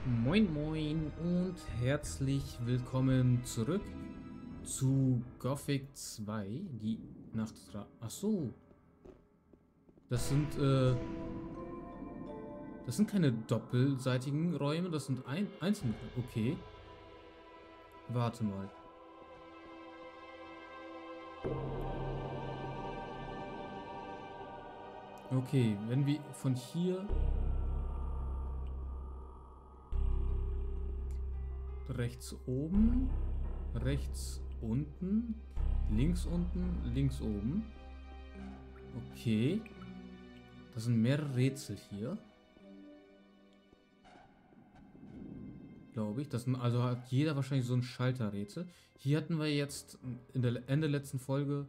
Moin Moin und herzlich willkommen zurück zu Gothic 2, die Nachtstraße. Ach so. Das sind keine doppelseitigen Räume, das sind einzelne. Okay. Warte mal. Okay, wenn wir von hier rechts oben, rechts unten, links oben. Okay. Das sind mehrere Rätsel hier. Glaube ich. Das sind, also hat jeder wahrscheinlich so ein Schalterrätsel. Hier hatten wir jetzt in der Ende letzten Folge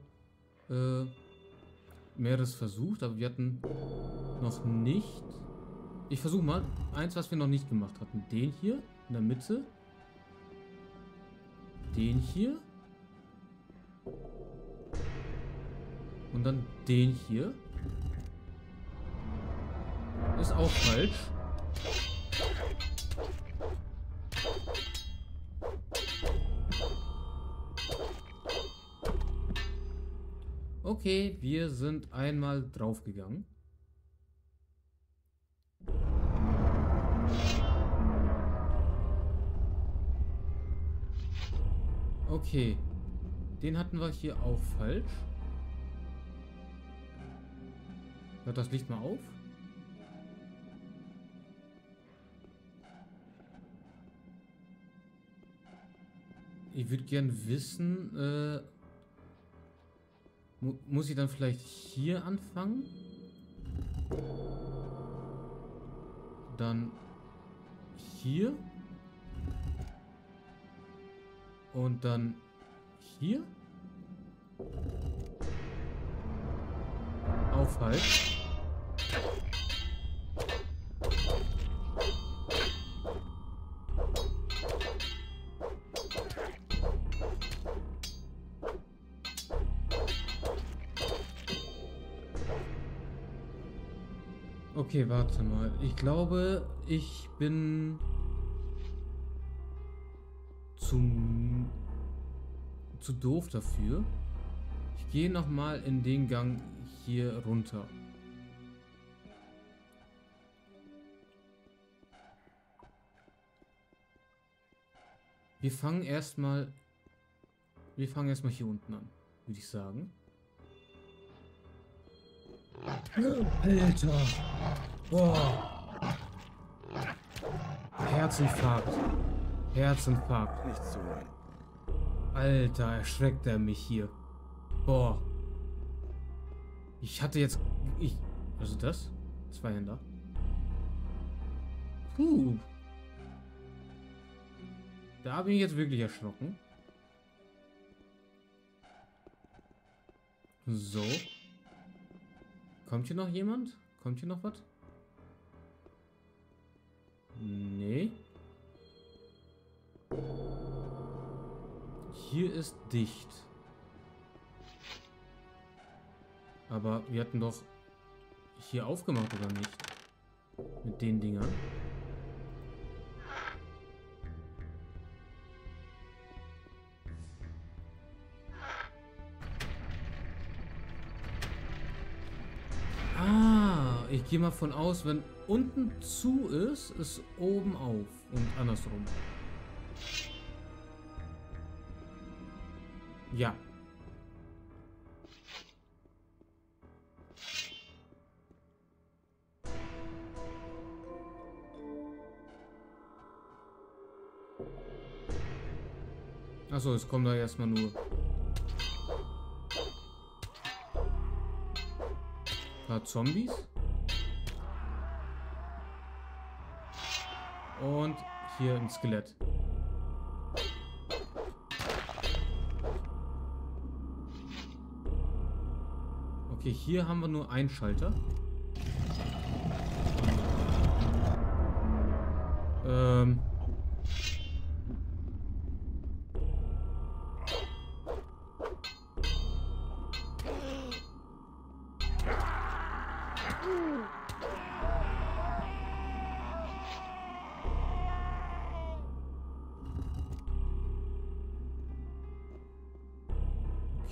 mehreres versucht, aber wir hatten noch nicht. Ich versuche mal eins, was wir noch nicht gemacht hatten. Den hier in der Mitte. Den hier. Und dann den hier. Ist auch falsch. Okay, wir sind einmal draufgegangen. Okay, den hatten wir hier auch falsch. Hört das Licht mal auf? Ich würde gern wissen, muss ich dann vielleicht hier anfangen? Dann hier. Und dann hier. Auch falsch. Okay, warte mal. Ich glaube, ich bin zu doof dafür. Ich gehe noch mal in den Gang hier runter. Wir fangen erstmal hier unten an, würde ich sagen. Alter! Boah! Herzinfarkt! Herzinfarkt! Nicht so rein. Alter, erschreckt er mich hier. Boah! Ich hatte jetzt... Also das? Zweihänder. Puh! Da bin ich jetzt wirklich erschrocken. So. Kommt hier noch jemand? Kommt hier noch was? Nee. Hier ist dicht. Aber wir hatten doch hier aufgemacht, oder nicht? Mit den Dingern. Ich gehe mal von aus, wenn unten zu ist, ist oben auf und andersrum. Ja. Achso, es kommen da erstmal nur ein paar Zombies. Und hier ein Skelett. Okay, hier haben wir nur einen Schalter.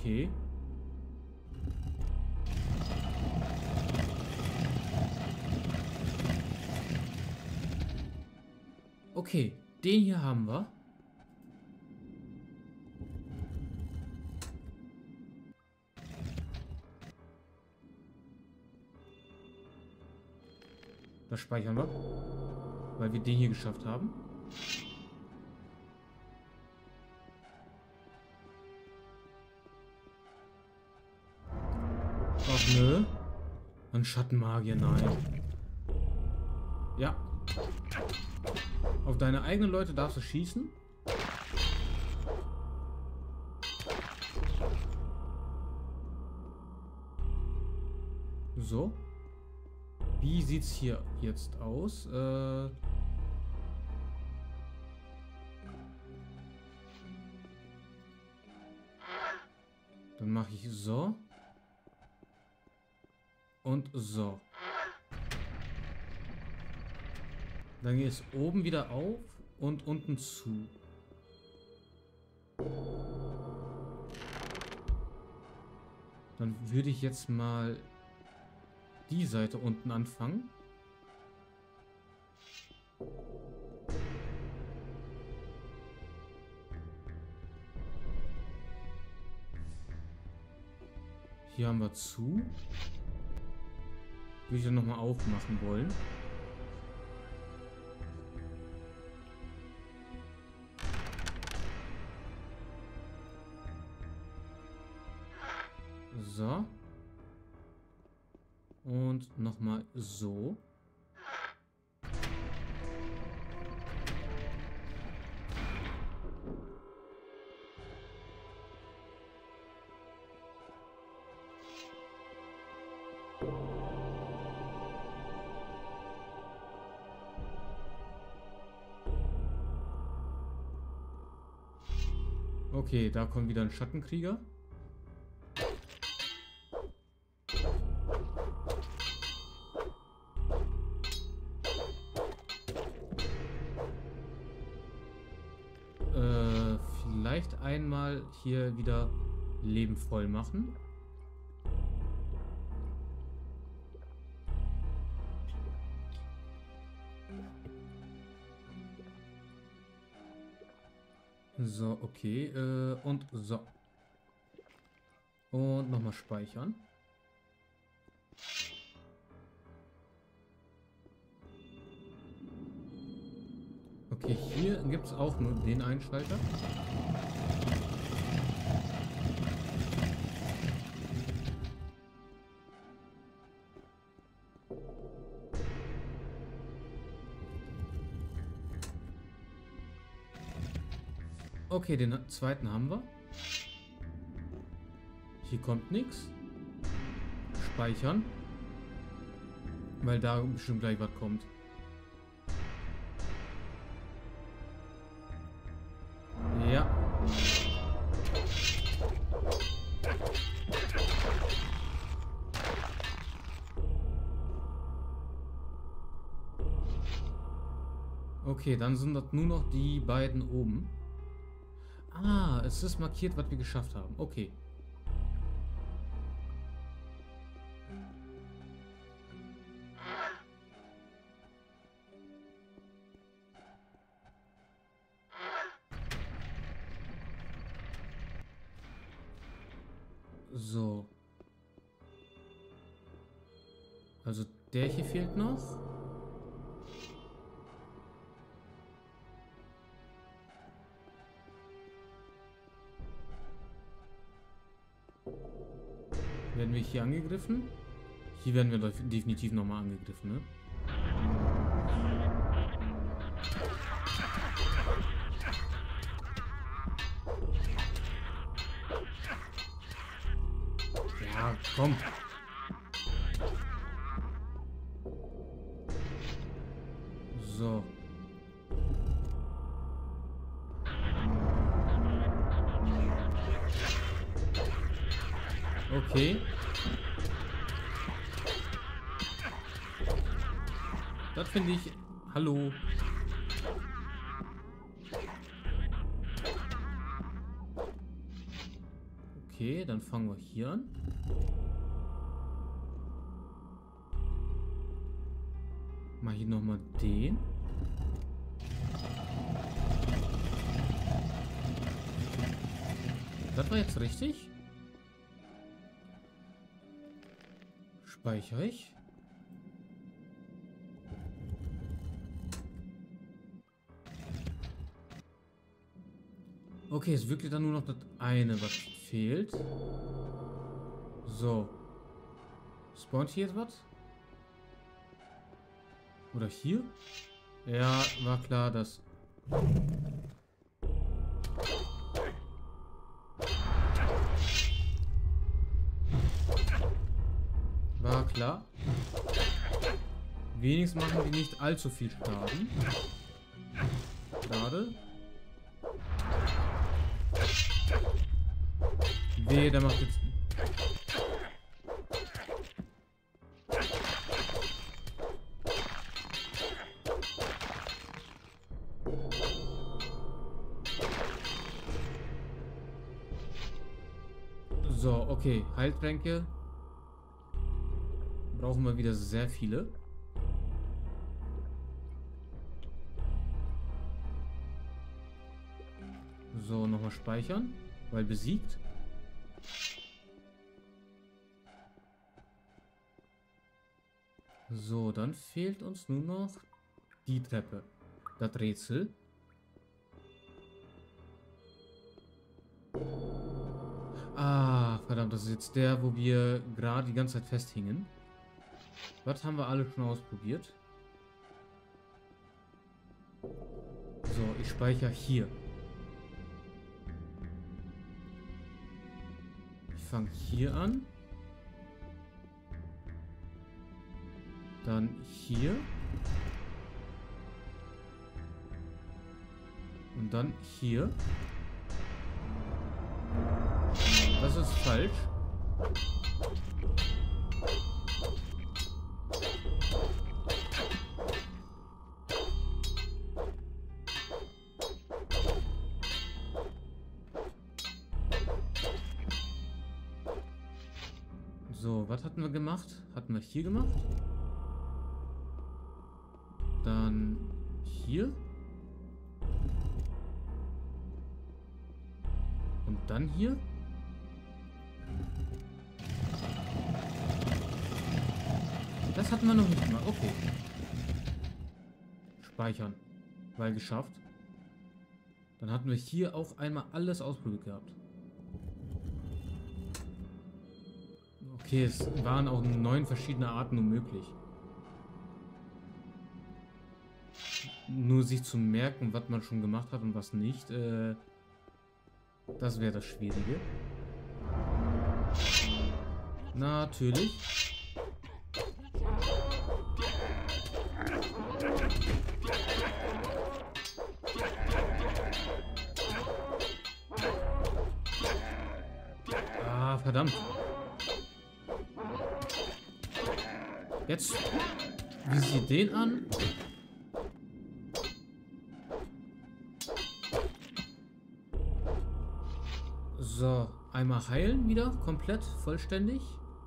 Okay. Okay, den hier haben wir. Das speichern wir, weil wir den hier geschafft haben. Ach nö. Ein Schattenmagier, nein. Ja. Auf deine eigenen Leute darfst du schießen. So. Wie sieht's hier jetzt aus? Dann mache ich so. Und so. Dann geht es oben wieder auf und unten zu. Dann würde ich jetzt mal die Seite unten anfangen. Hier haben wir zu. Würde ich dann nochmal aufmachen wollen. So. Und nochmal so. Okay, da kommt wieder ein Schattenkrieger. Vielleicht einmal hier wieder Leben voll machen. So, okay. Und so. Und nochmal speichern. Okay, hier gibt es auch nur den Einschalter. Okay, den zweiten haben wir. Hier kommt nichts. Speichern. Weil da bestimmt gleich was kommt. Ja. Okay, dann sind das nur noch die beiden oben. Ah, es ist markiert, was wir geschafft haben. Okay. So. Also der hier fehlt noch. Werden wir hier angegriffen? Hier werden wir definitiv nochmal angegriffen, ne? Ja, komm. So. Okay. Das finde ich... Hallo. Okay, dann fangen wir hier an. Mal hier nochmal den. Das war jetzt richtig. Speichere ich. Okay, es ist wirklich dann nur noch das eine, was fehlt. So. Spawnt hier jetzt was? Oder hier? Ja, war klar, dass... War klar. Wenigstens machen die nicht allzu viel Schaden. Schade. Wehe, der macht jetzt... So, okay. Heiltränke. Brauchen wir wieder sehr viele. So, nochmal speichern. Weil besiegt. So, dann fehlt uns nur noch die Treppe. Das Rätsel. Ah, verdammt, das ist jetzt der, wo wir gerade die ganze Zeit festhingen. Was haben wir alle schon ausprobiert? So, ich speichere hier. Ich fange hier an. Dann hier. Und dann hier. Das ist falsch. So, was hatten wir gemacht? Hatten wir hier gemacht? Dann hier. Und dann hier. Das hatten wir noch nicht mal. Okay. Speichern. Weil geschafft. Dann hatten wir hier auch einmal alles ausprobiert gehabt. Okay, es waren auch 9 verschiedene Arten nur möglich. Nur sich zu merken, was man schon gemacht hat und was nicht, das wäre das Schwierige. Natürlich. Ah, verdammt. Jetzt, wie sieht den an? So, einmal heilen wieder, komplett, vollständig.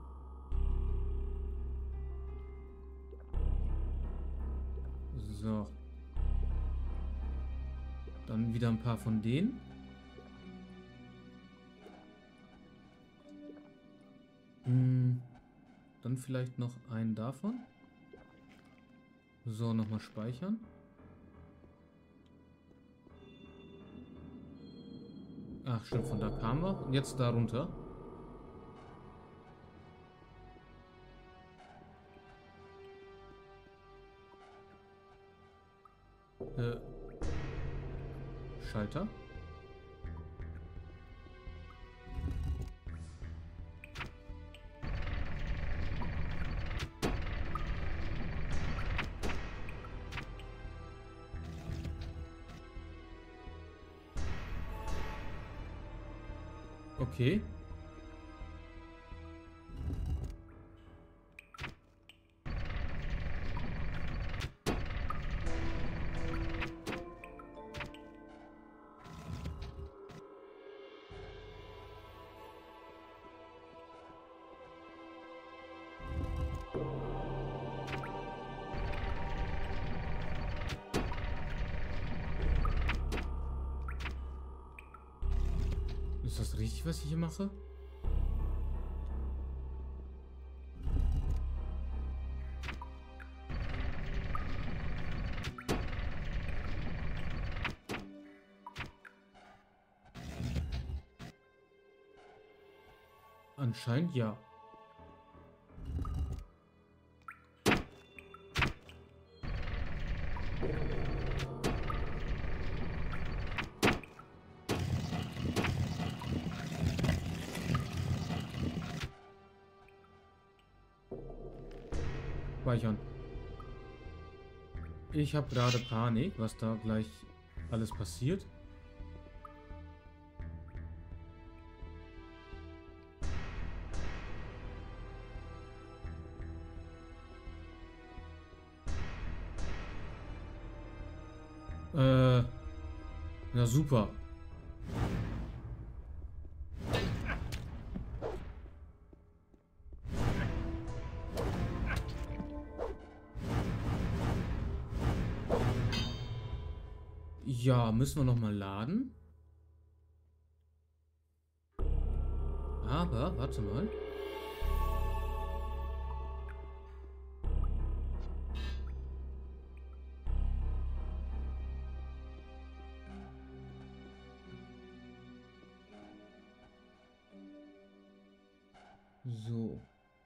So. Dann wieder ein paar von denen. Dann vielleicht noch einen davon. So, nochmal speichern. Ach, stimmt, von da kamen wir. Und jetzt da runter. Schalter. Okay. Ist das richtig, was ich hier mache? Anscheinend ja. Speichern. Ich habe gerade Panik, was da gleich alles passiert. Na super. Ja, müssen wir noch mal laden. Aber, warte mal. So.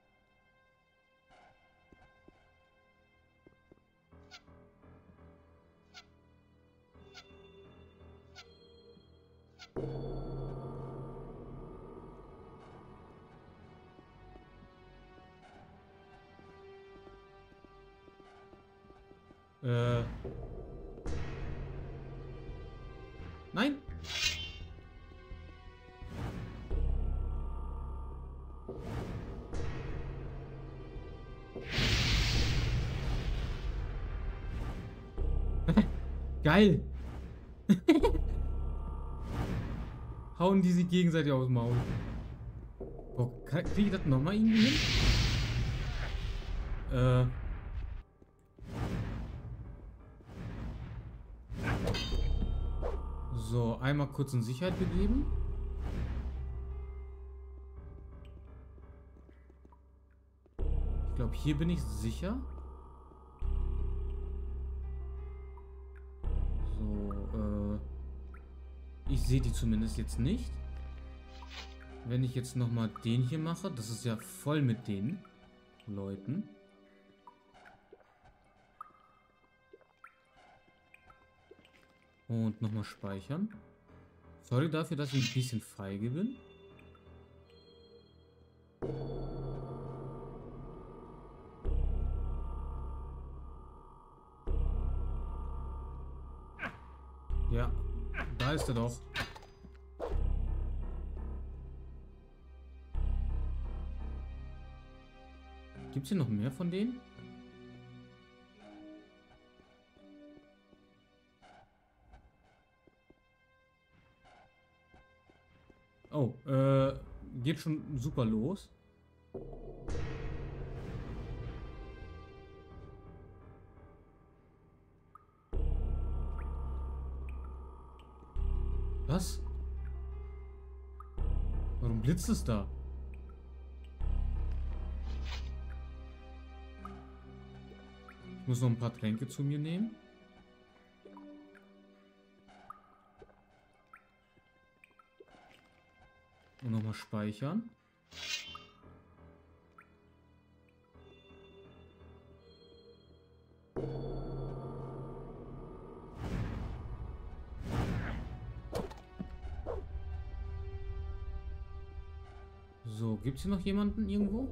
Nein. Geil. Hauen die sich gegenseitig aus dem Maul. Oh, kriege ich das nochmal irgendwie hin? So, einmal kurz in Sicherheit begeben. Ich glaube, hier bin ich sicher. So, ich sehe die zumindest jetzt nicht. Wenn ich jetzt nochmal den hier mache, das ist ja voll mit den Leuten. Und nochmal speichern. Sorry dafür, dass ich ein bisschen feige bin. Ja, da ist er doch. Gibt es hier noch mehr von denen? Oh, geht schon super los. Was? Warum blitzt es da? Ich muss noch ein paar Tränke zu mir nehmen. Und nochmal speichern. So, gibt es hier noch jemanden irgendwo?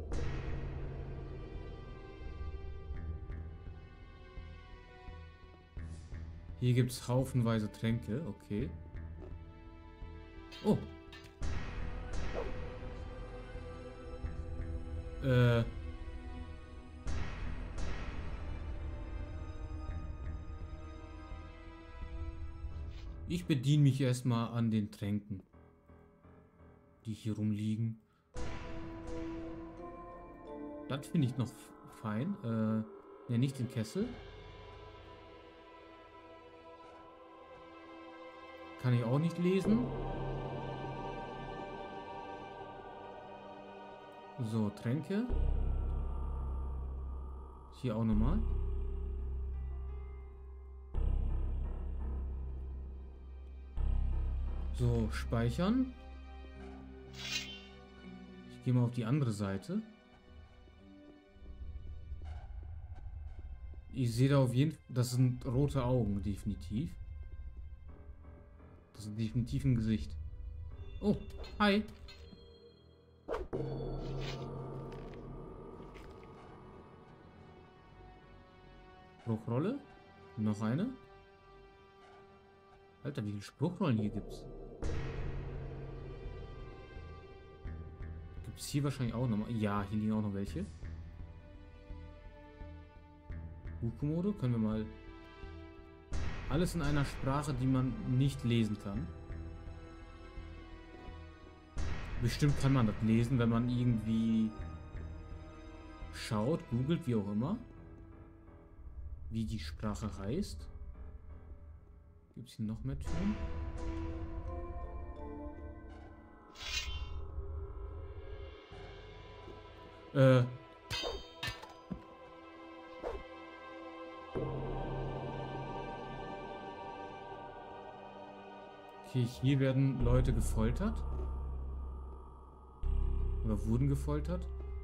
Hier gibt es haufenweise Tränke, okay. Oh. Ich bediene mich erstmal an den Tränken, die hier rumliegen. Das finde ich noch fein. Ne, nicht den Kessel. Kann ich auch nicht lesen. So, Tränke. Hier auch nochmal. So, speichern. Ich gehe mal auf die andere Seite. Ich sehe da auf jeden Fall, das sind rote Augen, definitiv. Das ist definitiv ein Gesicht. Oh, hi. Spruchrolle. Noch eine. Alter, wie viele Spruchrollen hier gibt's? Gibt's hier wahrscheinlich auch nochmal? Ja, hier liegen auch noch welche. Buchkommode können wir mal... Alles in einer Sprache, die man nicht lesen kann. Bestimmt kann man das lesen, wenn man irgendwie schaut, googelt, wie auch immer. Wie die Sprache heißt. Gibt es hier noch mehr Türen? Okay, hier werden Leute gefoltert. Oder wurden gefoltert.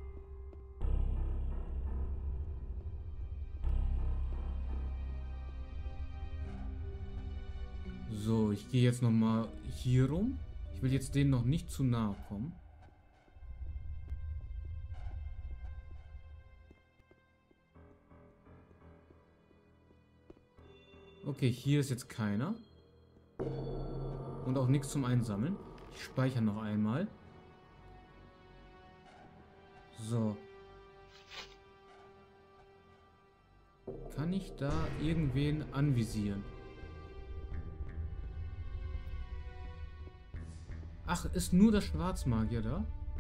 So, ich gehe jetzt nochmal hier rum. Ich will jetzt denen noch nicht zu nahe kommen. Okay, hier ist jetzt keiner. Und auch nichts zum Einsammeln. Ich speichere noch einmal. So. Kann ich da irgendwen anvisieren? Ach, ist nur der Schwarzmagier da?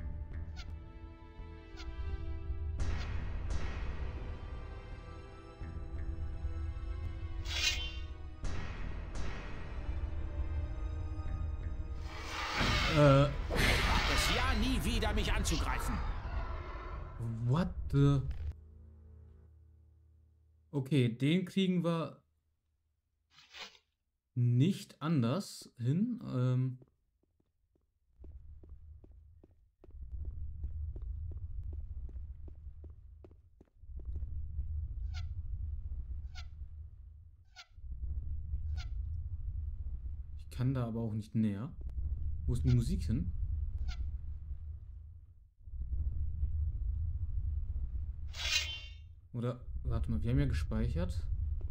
Es ja nie wieder, mich anzugreifen. What the... Okay, den kriegen wir nicht anders hin. Ich kann da aber auch nicht näher. Wo ist die Musik hin? Oder, warte mal, wir haben ja gespeichert.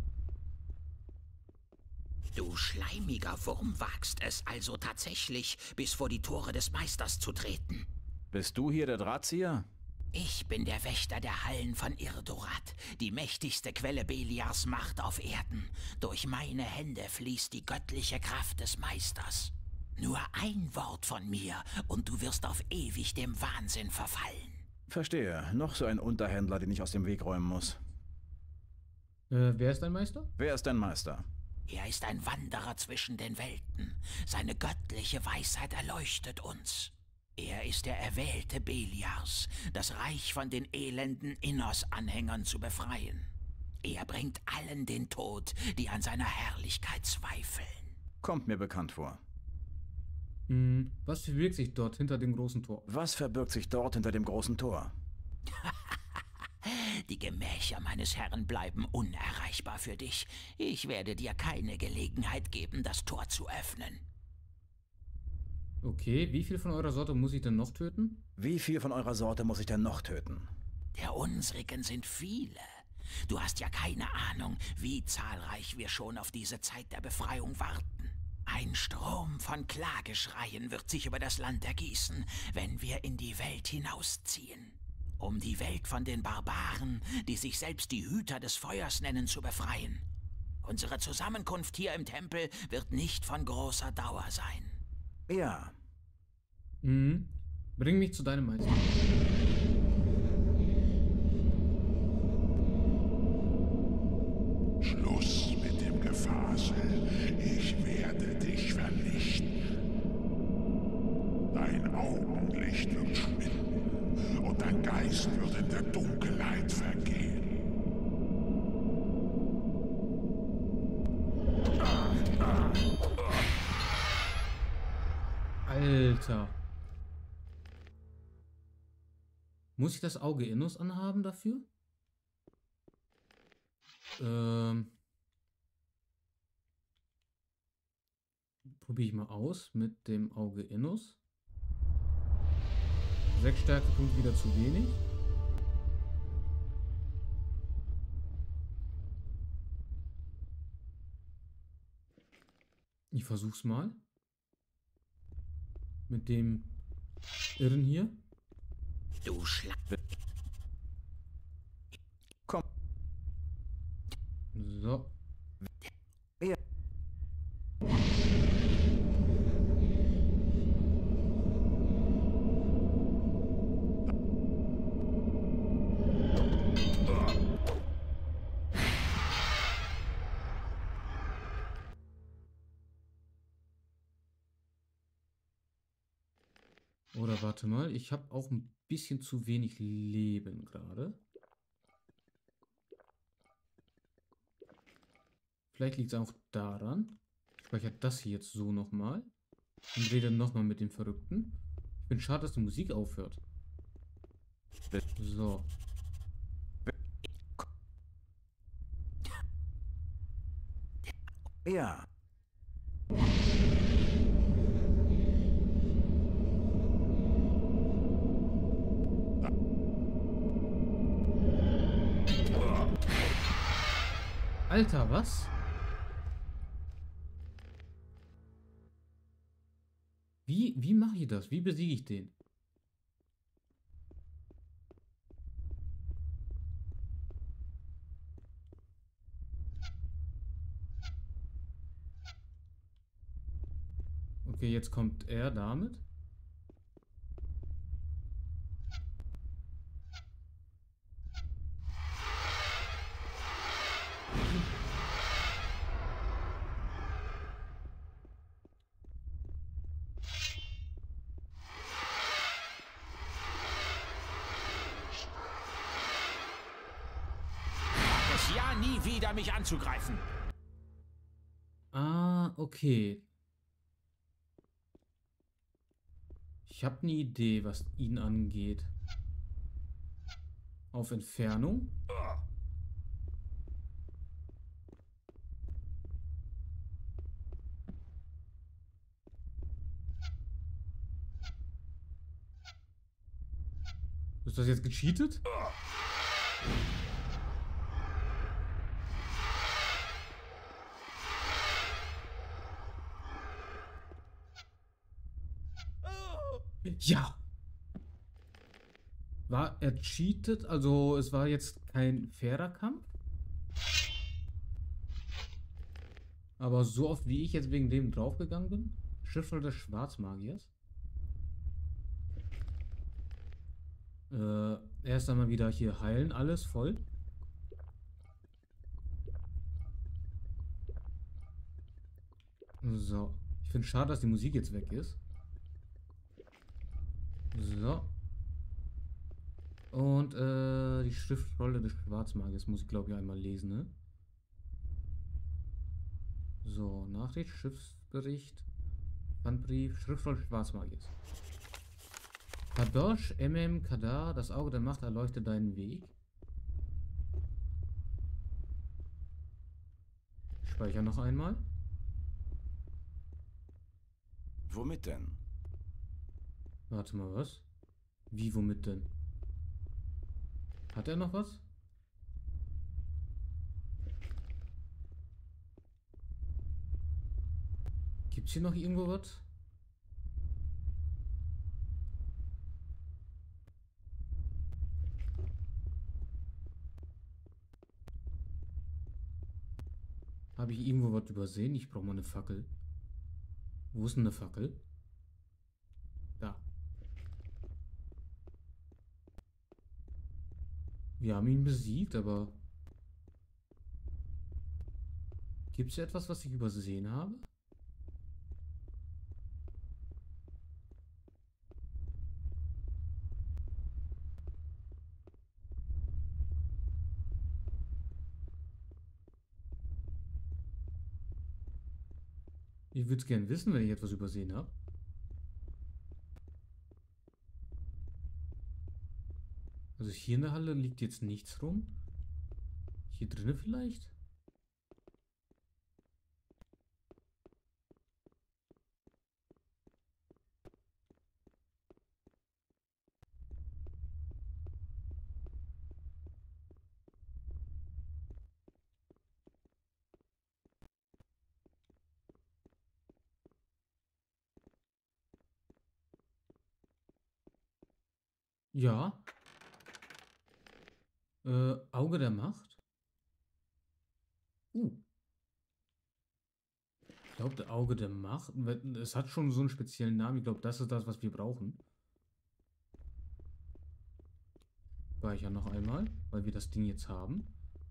Du schleimiger Wurm wagst es also tatsächlich, bis vor die Tore des Meisters zu treten. Bist du hier der Drahtzieher? Ich bin der Wächter der Hallen von Irdorat, die mächtigste Quelle Beliars Macht auf Erden. Durch meine Hände fließt die göttliche Kraft des Meisters. Nur ein Wort von mir und du wirst auf ewig dem Wahnsinn verfallen. Verstehe. Noch so ein Unterhändler, den ich aus dem Weg räumen muss. Wer ist dein Meister? Wer ist dein Meister? Er ist ein Wanderer zwischen den Welten. Seine göttliche Weisheit erleuchtet uns. Er ist der Erwählte Beliars, das Reich von den elenden Innos-Anhängern zu befreien. Er bringt allen den Tod, die an seiner Herrlichkeit zweifeln. Kommt mir bekannt vor. Was verbirgt sich dort hinter dem großen Tor? Was verbirgt sich dort hinter dem großen Tor? Die Gemächer meines Herrn bleiben unerreichbar für dich. Ich werde dir keine Gelegenheit geben, das Tor zu öffnen. Okay, wie viel von eurer Sorte muss ich denn noch töten? Wie viel von eurer Sorte muss ich denn noch töten? Der unsrigen sind viele. Du hast ja keine Ahnung, wie zahlreich wir schon auf diese Zeit der Befreiung warten. Ein Strom von Klageschreien wird sich über das Land ergießen, wenn wir in die Welt hinausziehen. Um die Welt von den Barbaren, die sich selbst die Hüter des Feuers nennen, zu befreien. Unsere Zusammenkunft hier im Tempel wird nicht von großer Dauer sein. Ja. Bring mich zu deinem Meister. Schluss mit dem Gefasel. Ich werde dich vernichten. Dein Augenlicht wird schwinden und Alter. Muss ich das Auge Innos anhaben dafür? Probiere ich mal aus mit dem Auge Innos. 6 Stärkepunkte wieder zu wenig. Ich versuch's mal. Mit dem Irren hier. Du Schlag. Komm. So. Ja. Oder warte mal, ich habe auch ein bisschen zu wenig Leben gerade. Vielleicht liegt es auch daran. Ich speichere das hier jetzt so nochmal. Und rede nochmal mit dem Verrückten. Ich bin schade, dass die Musik aufhört. So. Ja. Alter, was? Wie mache ich das? Wie besiege ich den? Okay, jetzt kommt er damit. Es ja nie wieder, mich anzugreifen. Ah, okay. Ich habe eine Idee, was ihn angeht. Auf Entfernung. Ist das jetzt gecheatet? Ja. War er cheatet? Also es war jetzt kein fairer Kampf? Aber so oft wie ich jetzt wegen dem draufgegangen bin? Schriftrolle des Schwarzmagiers. Erst einmal wieder hier heilen, alles voll. So. Ich finde es schade, dass die Musik jetzt weg ist. So. Und die Schriftrolle des Schwarzmagiers muss ich glaube ich einmal lesen, ne? So, Nachricht, Schiffsbericht, Handbrief, Schriftrolle des Schwarzmagiers. Kadosh, Kadar, das Auge der Macht erleuchtet deinen Weg. Ich speichere noch einmal. Womit denn? Warte mal, was? Wie, womit denn? Hat er noch was? Gibt's hier noch irgendwo was? Habe ich irgendwo was übersehen? Ich brauche mal eine Fackel. Wo ist denn eine Fackel? Da. Wir haben ihn besiegt, aber... Gibt es etwas, was ich übersehen habe? Ich würde es gerne wissen, wenn ich etwas übersehen habe. hier in der Halle liegt jetzt nichts rum. Hier drinnen vielleicht? Ja. Auge der Macht. Ich glaube, der Auge der Macht. Es hat schon so einen speziellen Namen. Ich glaube, das ist das, was wir brauchen. Speichern noch einmal, weil wir das Ding jetzt haben.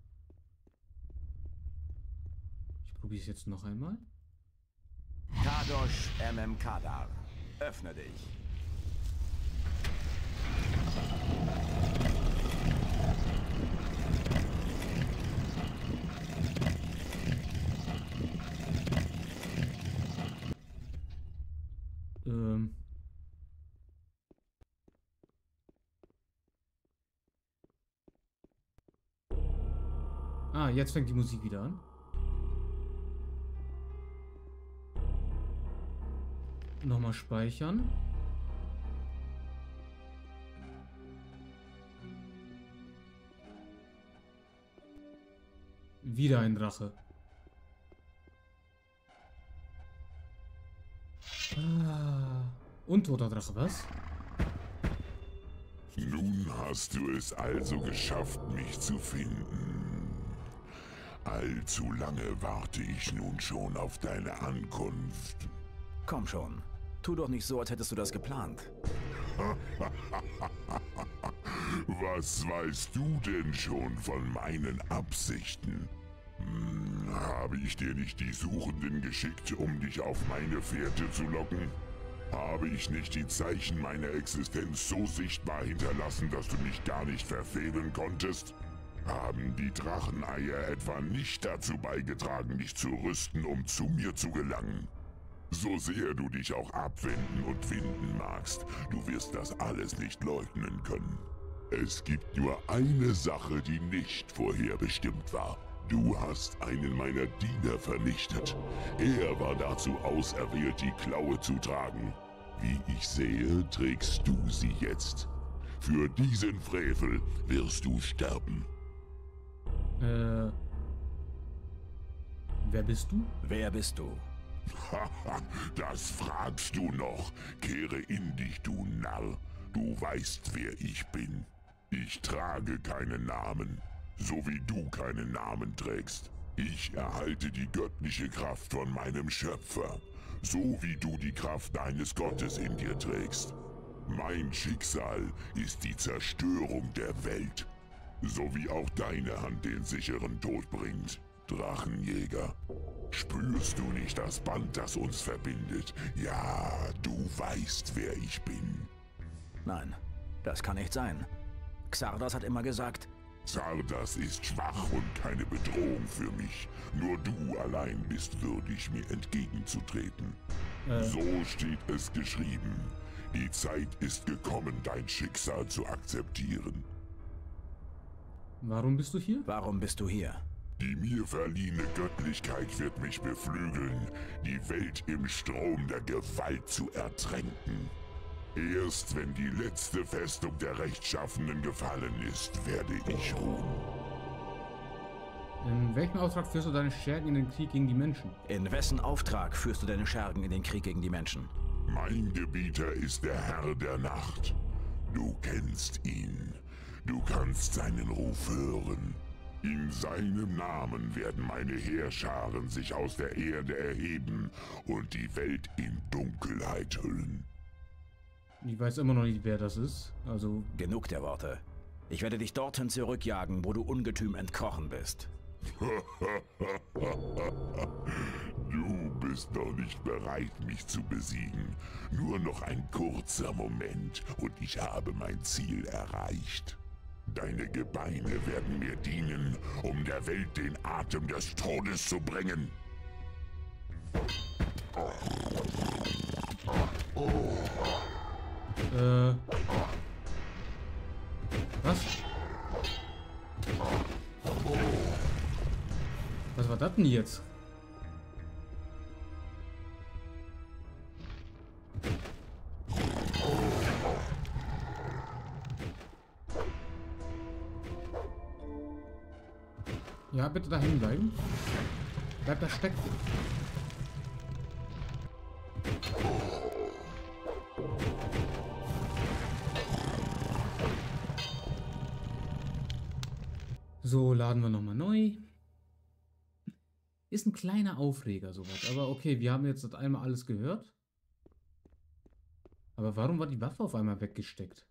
Ich probiere es jetzt noch einmal. Kadosh Kadar. Öffne dich. Ah, jetzt fängt die Musik wieder an. Nochmal speichern. Wieder ein Drache. Ah, untoter Drache, was? Nun hast du es also geschafft, mich zu finden. Allzu lange warte ich nun schon auf deine Ankunft. Komm schon. Tu doch nicht so, als hättest du das geplant. Was weißt du denn schon von meinen Absichten? Habe ich dir nicht die Suchenden geschickt, um dich auf meine Fährte zu locken? Habe ich nicht die Zeichen meiner Existenz so sichtbar hinterlassen, dass du mich gar nicht verfehlen konntest? Haben die Dracheneier etwa nicht dazu beigetragen, dich zu rüsten, um zu mir zu gelangen? So sehr du dich auch abwenden und winden magst, du wirst das alles nicht leugnen können. Es gibt nur eine Sache, die nicht vorherbestimmt war. Du hast einen meiner Diener vernichtet. Er war dazu auserwählt, die Klaue zu tragen. Wie ich sehe, trägst du sie jetzt. Für diesen Frevel wirst du sterben. Wer bist du? Wer bist du? Haha, das fragst du noch. Kehre in dich, du Narr. Du weißt, wer ich bin. Ich trage keinen Namen, so wie du keinen Namen trägst. Ich erhalte die göttliche Kraft von meinem Schöpfer, so wie du die Kraft deines Gottes in dir trägst. Mein Schicksal ist die Zerstörung der Welt, so wie auch deine Hand den sicheren Tod bringt. Drachenjäger, spürst du nicht das Band, das uns verbindet? Ja, du weißt, wer ich bin. Nein, das kann nicht sein. Xardas hat immer gesagt... Xardas ist schwach und keine Bedrohung für mich. Nur du allein bist würdig, mir entgegenzutreten. So steht es geschrieben. Die Zeit ist gekommen, dein Schicksal zu akzeptieren. Warum bist du hier? Warum bist du hier? Die mir verliehene Göttlichkeit wird mich beflügeln, die Welt im Strom der Gewalt zu ertränken. Erst wenn die letzte Festung der Rechtschaffenen gefallen ist, werde ich ruhen. In welchem Auftrag führst du deine Schergen in den Krieg gegen die Menschen? In wessen Auftrag führst du deine Schergen in den Krieg gegen die Menschen? Mein Gebieter ist der Herr der Nacht. Du kennst ihn. Du kannst seinen Ruf hören. In seinem Namen werden meine Heerscharen sich aus der Erde erheben und die Welt in Dunkelheit hüllen. Ich weiß immer noch nicht, wer das ist. Also... Genug der Worte. Ich werde dich dorthin zurückjagen, wo du Ungetüm entkrochen bist. Du bist noch nicht bereit, mich zu besiegen. Nur noch ein kurzer Moment und ich habe mein Ziel erreicht. Deine Gebeine werden mir dienen, um der Welt den Atem des Todes zu bringen. Was? war das denn jetzt? Ja, bitte da hängen bleiben. Bleib da stecken. So, laden wir nochmal neu. Ist ein kleiner Aufreger, sowas. Aber okay, wir haben jetzt einmal alles gehört. Aber warum war die Waffe auf einmal weggesteckt?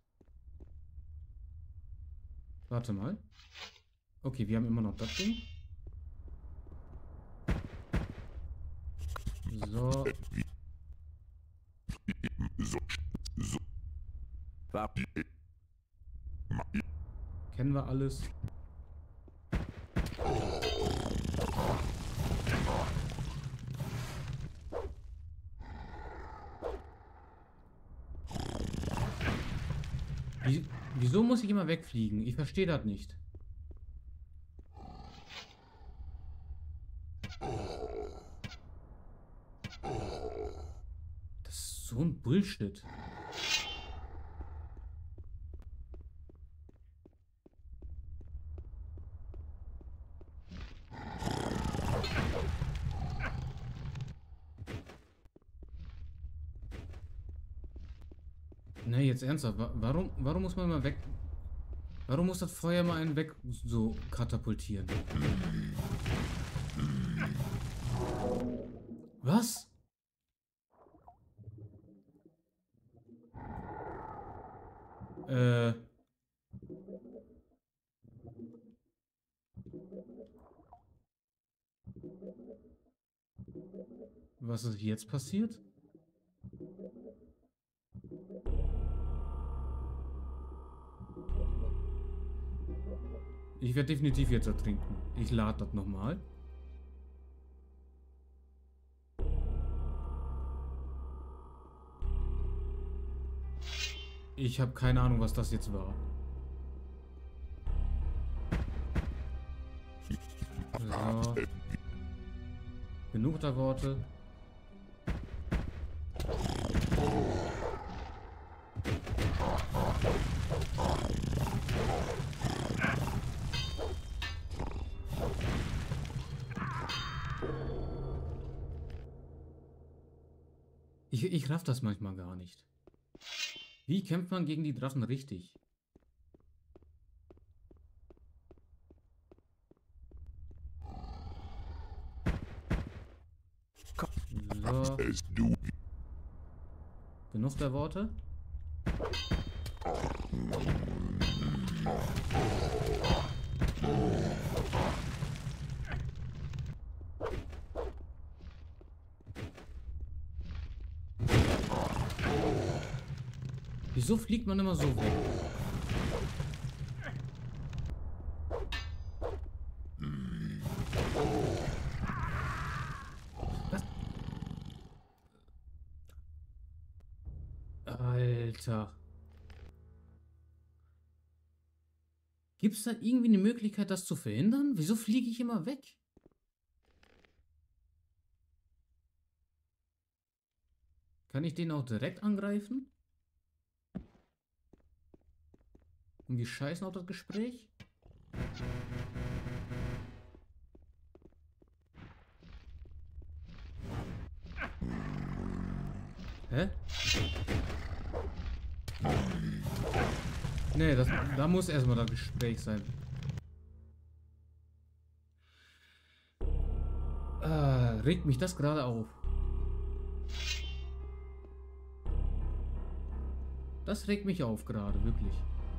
Warte mal. Okay, wir haben immer noch das Ding. So. Kennen wir alles. Wieso muss ich immer wegfliegen? Ich verstehe das nicht. Das ist so ein Bullshit. Ne, jetzt ernsthaft. Warum muss man mal weg... Warum muss das Feuer mal einen weg so katapultieren? Was? Was ist jetzt passiert? Ich werde definitiv jetzt ertrinken. Ich lade das nochmal. Ich habe keine Ahnung, was das jetzt war. So. Genug der Worte. Ich raff das manchmal gar nicht. Wie kämpft man gegen die Drachen richtig? So. Genug der Worte. Wieso fliegt man immer so weg? Was? Alter. Gibt es da irgendwie eine Möglichkeit, das zu verhindern? Wieso fliege ich immer weg? Kann ich den auch direkt angreifen? Und wir scheißen auf das Gespräch? Hä? Nee, da muss erstmal das Gespräch sein. Regt mich das gerade auf. Das regt mich auf gerade, wirklich.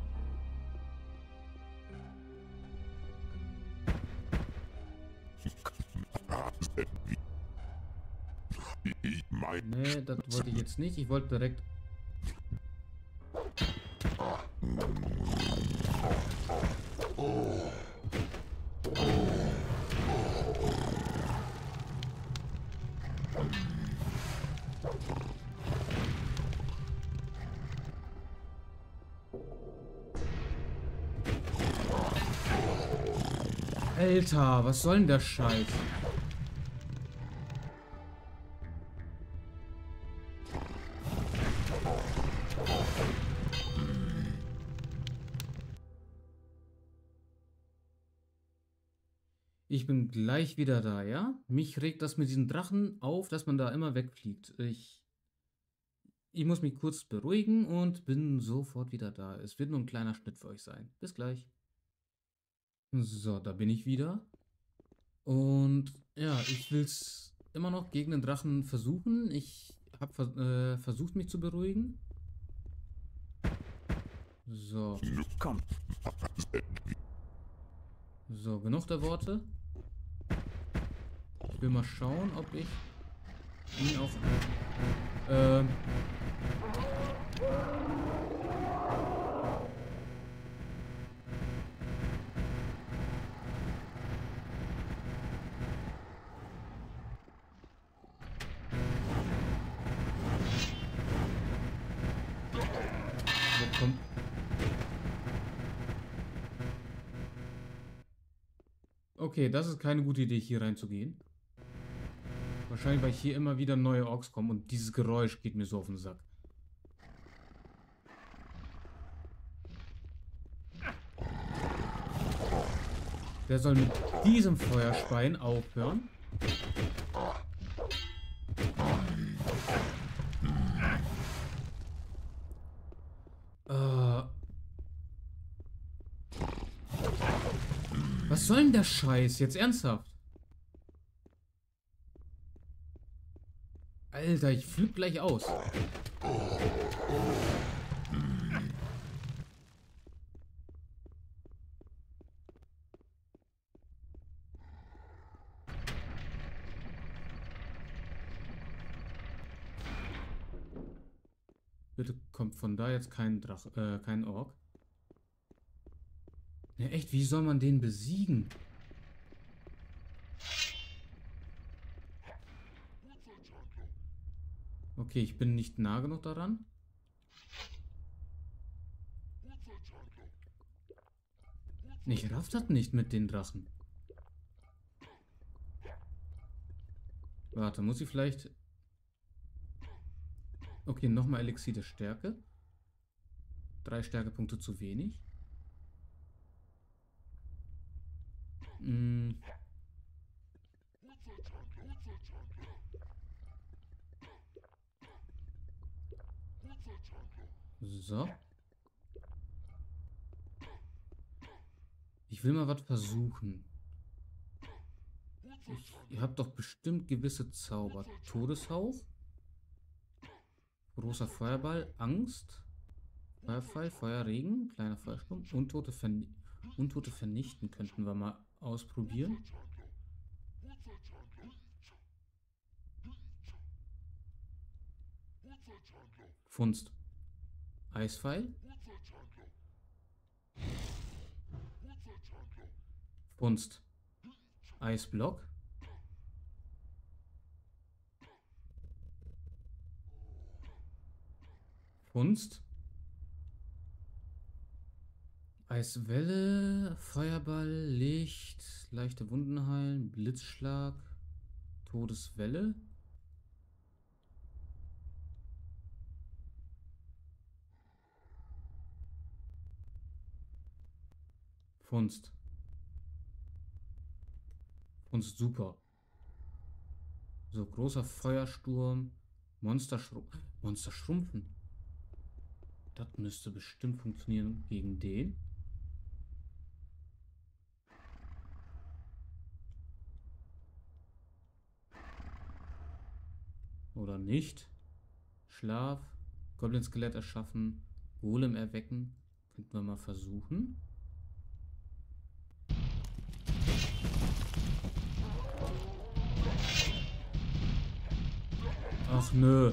Nee, das wollte ich jetzt nicht. Ich wollte direkt... Alter, was soll denn der Scheiß? Ich bin gleich wieder da, ja? Mich regt das mit diesen Drachen auf, dass man da immer wegfliegt. Ich muss mich kurz beruhigen und bin sofort wieder da. Es wird nur ein kleiner Schnitt für euch sein. Bis gleich. So, da bin ich wieder. Und ja, ich will es immer noch gegen den Drachen versuchen. Ich habe versucht, mich zu beruhigen. So. Komm. So, genug der Worte. Ich will mal schauen, ob ich ihn auch... Wo kommt... Okay, das ist keine gute Idee, hier reinzugehen. Wahrscheinlich, weil hier immer wieder neue Orks kommen und dieses Geräusch geht mir so auf den Sack. Der soll mit diesem Feuerspein aufhören. Was soll denn der Scheiß? Jetzt ernsthaft? Alter, ich flipp gleich aus. Bitte kommt von da jetzt kein kein Ork. Ja, echt, wie soll man den besiegen? Okay, ich bin nicht nah genug daran. Ich raff das nicht mit den Drachen. Warte, muss ich vielleicht... Okay, nochmal Elixier der Stärke. 3 Stärkepunkte zu wenig. So. Ich will mal was versuchen. Ihr habt doch bestimmt gewisse Zauber. Todeshauch. Großer Feuerball. Angst. Feuerfall. Feuerregen. Kleiner Feuersturm. Untote vernichten könnten wir mal ausprobieren. Funst. Eispfeil. Funst. Eisblock. Funst. Eiswelle, Feuerball, Licht, leichte Wunden heilen, Blitzschlag, Todeswelle. Funst. Funst super. So, großer Feuersturm, Monster schrumpfen. Das müsste bestimmt funktionieren gegen den. Oder nicht. Schlaf. Goblin-Skelett erschaffen. Golem erwecken. Könnten wir mal versuchen. Ach nö.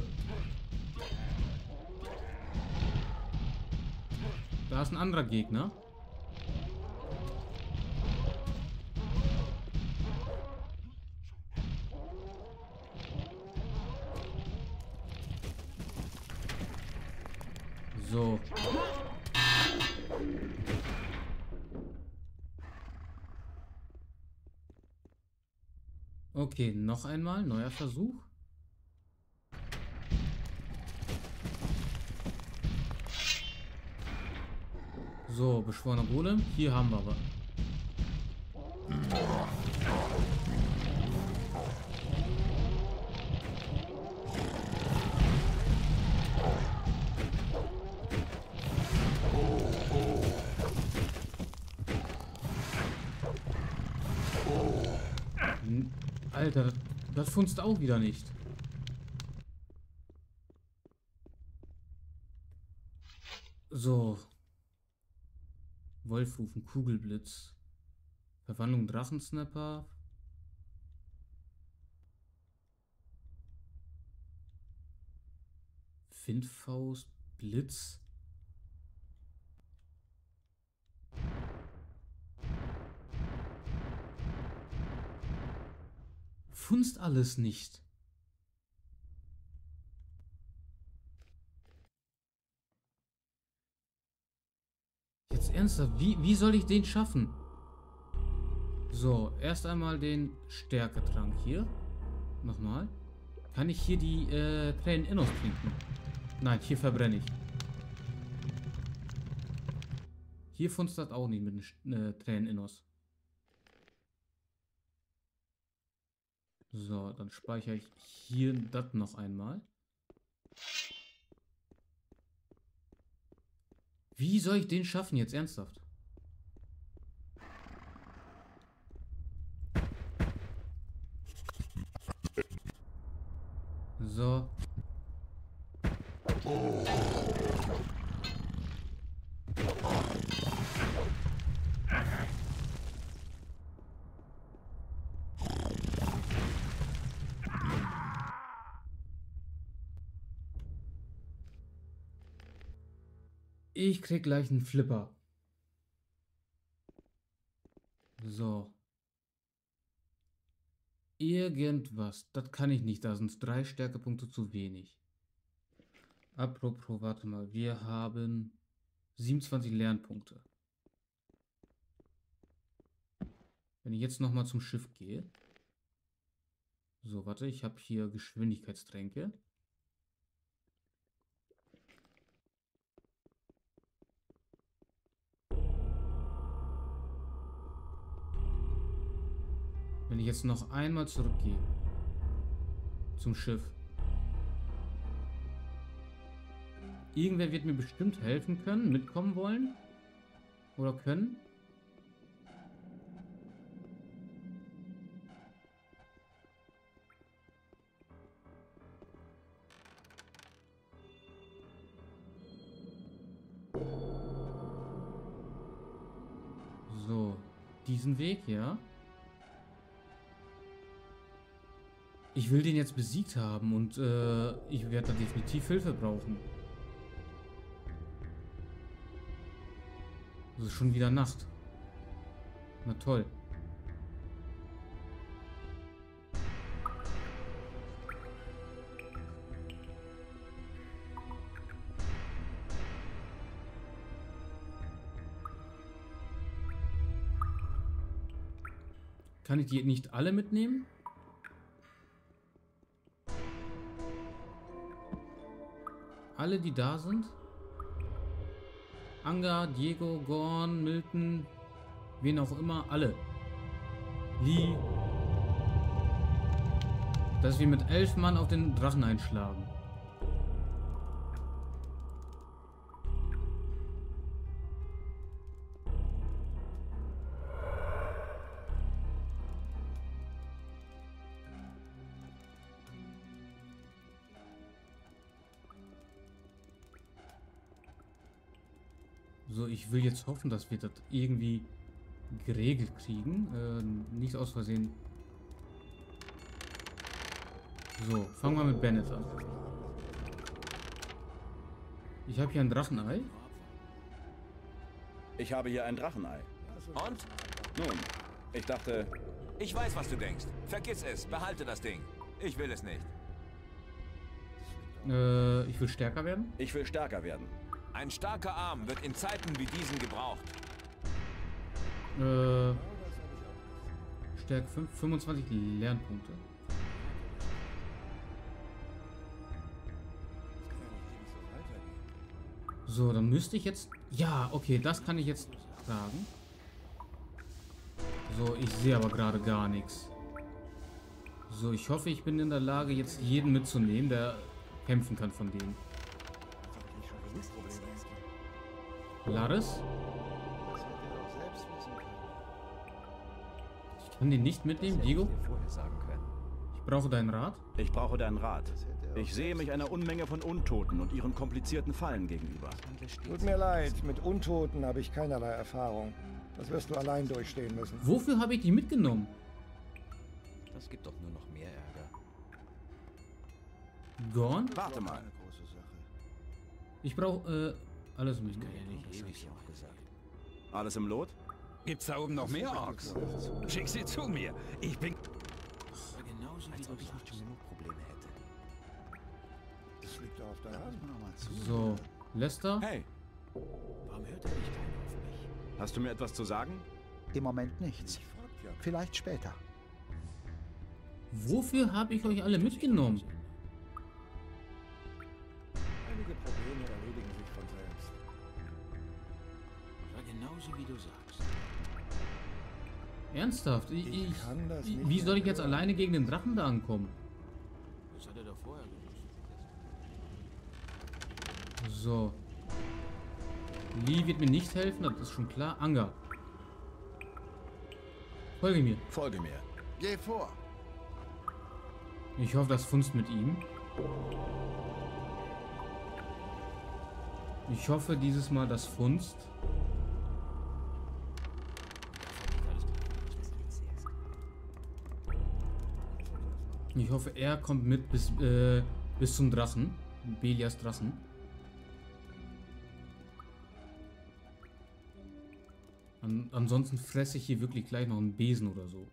Da ist ein anderer Gegner. So. Okay, noch einmal, neuer Versuch. So, beschworener Golem. Hier haben wir aber. Alter, das funzt auch wieder nicht. So. Wolfrufen, Kugelblitz. Verwandlung Drachensnapper. Windfaust, Blitz. Funzt alles nicht. Jetzt ernsthaft, wie soll ich den schaffen? So, erst einmal den Stärketrank hier. Nochmal. Kann ich hier die Tränen Innos trinken? Nein, hier verbrenne ich. Hier funzt das auch nicht mit den Tränen Innos. So, dann speichere ich hier das noch einmal. Wie soll ich den schaffen jetzt ernsthaft? So. Ich krieg gleich einen Flipper. So. Irgendwas. Das kann ich nicht. Da sind 3 Stärkepunkte zu wenig. Apropos, warte mal. Wir haben 27 Lernpunkte. Wenn ich jetzt nochmal zum Schiff gehe. So, warte. Ich habe hier Geschwindigkeitstränke. Wenn ich jetzt noch einmal zurückgehe zum Schiff. Irgendwer wird mir bestimmt helfen können, mitkommen wollen oder können. So, diesen Weg, ja. Ich will den jetzt besiegt haben und ich werde da definitiv Hilfe brauchen. Es ist schon wieder Nacht. Na toll. Kann ich die nicht alle mitnehmen? Alle, die da sind? Anga, Diego, Gorn, Milton, wen auch immer, alle. Lee. Dass wir mit 11 Mann auf den Drachen einschlagen. So, ich will jetzt hoffen, dass wir das irgendwie geregelt kriegen. Nicht aus Versehen. So, fangen wir mit Bennett an. Ich habe hier ein Drachenei. Ich habe hier ein Drachenei. Und? Nun, ich dachte... Ich weiß, was du denkst. Vergiss es. Behalte das Ding. Ich will es nicht. Ich will stärker werden. Ich will stärker werden. Ein starker Arm wird in Zeiten wie diesen gebraucht. Stärke 5, 25 Lernpunkte. So, dann müsste ich jetzt... Ja, okay, das kann ich jetzt sagen. So, ich sehe aber gerade gar nichts. So, ich hoffe, ich bin in der Lage, jetzt jeden mitzunehmen, der kämpfen kann von denen. Laris? Ich kann den nicht mitnehmen, Diego? Ich brauche deinen Rat. Ich brauche deinen Rat. Ich sehe mich einer Unmenge von Untoten und ihren komplizierten Fallen gegenüber. Tut mir leid, mit Untoten habe ich keinerlei Erfahrung. Das wirst du allein durchstehen müssen. Wofür habe ich die mitgenommen? Das gibt doch nur noch mehr Ärger. Gorn? Warte mal. Ich brauche, alles mit. Alles im Lot? Gibt's da oben noch mehr Orks? Schick sie zu mir. Ich bin... Genauso wie du nicht schon genug Probleme hätte. Das liegt doch auf der Hand. So, Lester? Hey, Warum hört eigentlich keiner auf mich? hast du mir etwas zu sagen? Im Moment nichts. Vielleicht später. Wofür habe ich euch alle mitgenommen? Einige Probleme erledigen sich von selbst. War genauso wie du sagst. Ernsthaft? kann das nicht Wie soll ich mehr jetzt hören. alleine gegen den Drachen da ankommen? Das hat er doch vorher gewusst. So. Lee wird mir nicht helfen, das ist schon klar. Anga. Folge mir. Folge mir. Geh vor. Ich hoffe, das funzt mit ihm. Ich hoffe dieses Mal, das funzt. Ich hoffe, er kommt mit bis zum Drachen. Belias Drachen. Ansonsten fresse ich hier wirklich gleich noch einen Besen oder so.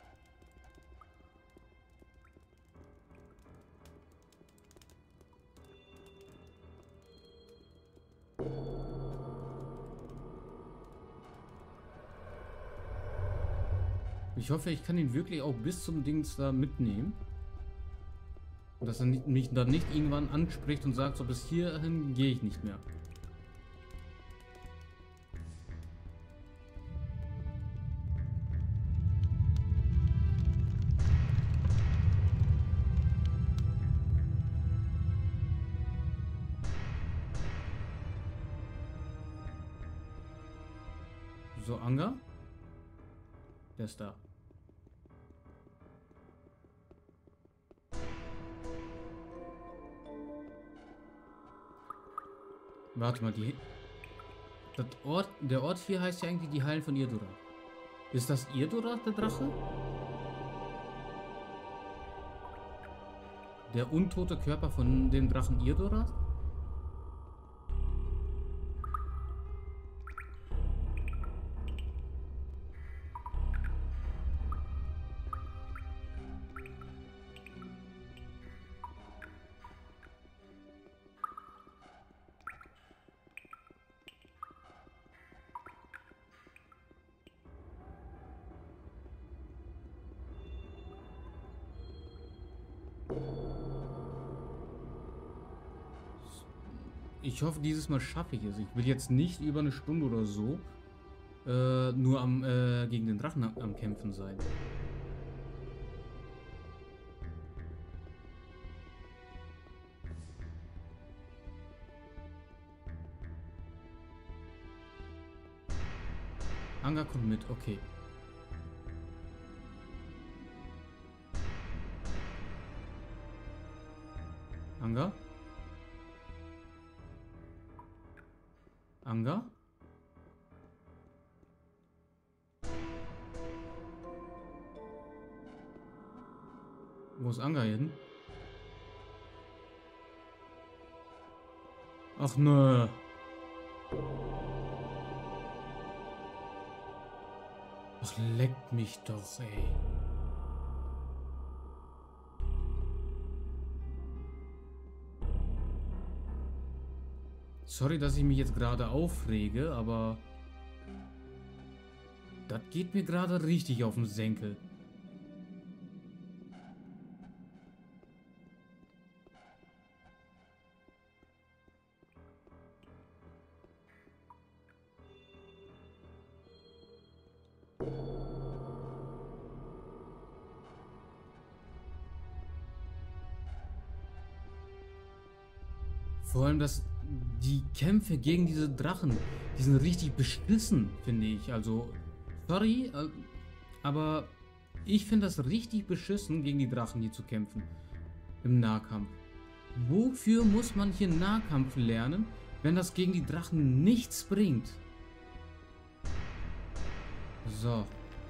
Ich hoffe, ich kann ihn wirklich auch bis zum Dings da mitnehmen. Dass er mich dann nicht irgendwann anspricht und sagt, so bis hierhin gehe ich nicht mehr. So, Anga. Der ist da. Warte mal, der Ort hier heißt ja eigentlich die Hallen von Irdorath. Ist das Irdorath, der Drache? Der untote Körper von dem Drachen Irdorath? Ich hoffe, dieses Mal schaffe ich es. Ich will jetzt nicht über eine Stunde oder so nur gegen den Drachen am Kämpfen sein. Anga kommt mit, okay. Anga? Anga? Wo ist Anga hin? Ach nö. Ach, leckt mich doch, ey. Sorry, dass ich mich jetzt gerade aufrege, aber das geht mir gerade richtig auf den Senkel. Vor allem, dass die Kämpfe gegen diese Drachen, die sind richtig beschissen, finde ich. Also, sorry, aber ich finde das richtig beschissen, gegen die Drachen hier zu kämpfen. Im Nahkampf. Wofür muss man hier Nahkampf lernen, wenn das gegen die Drachen nichts bringt? So.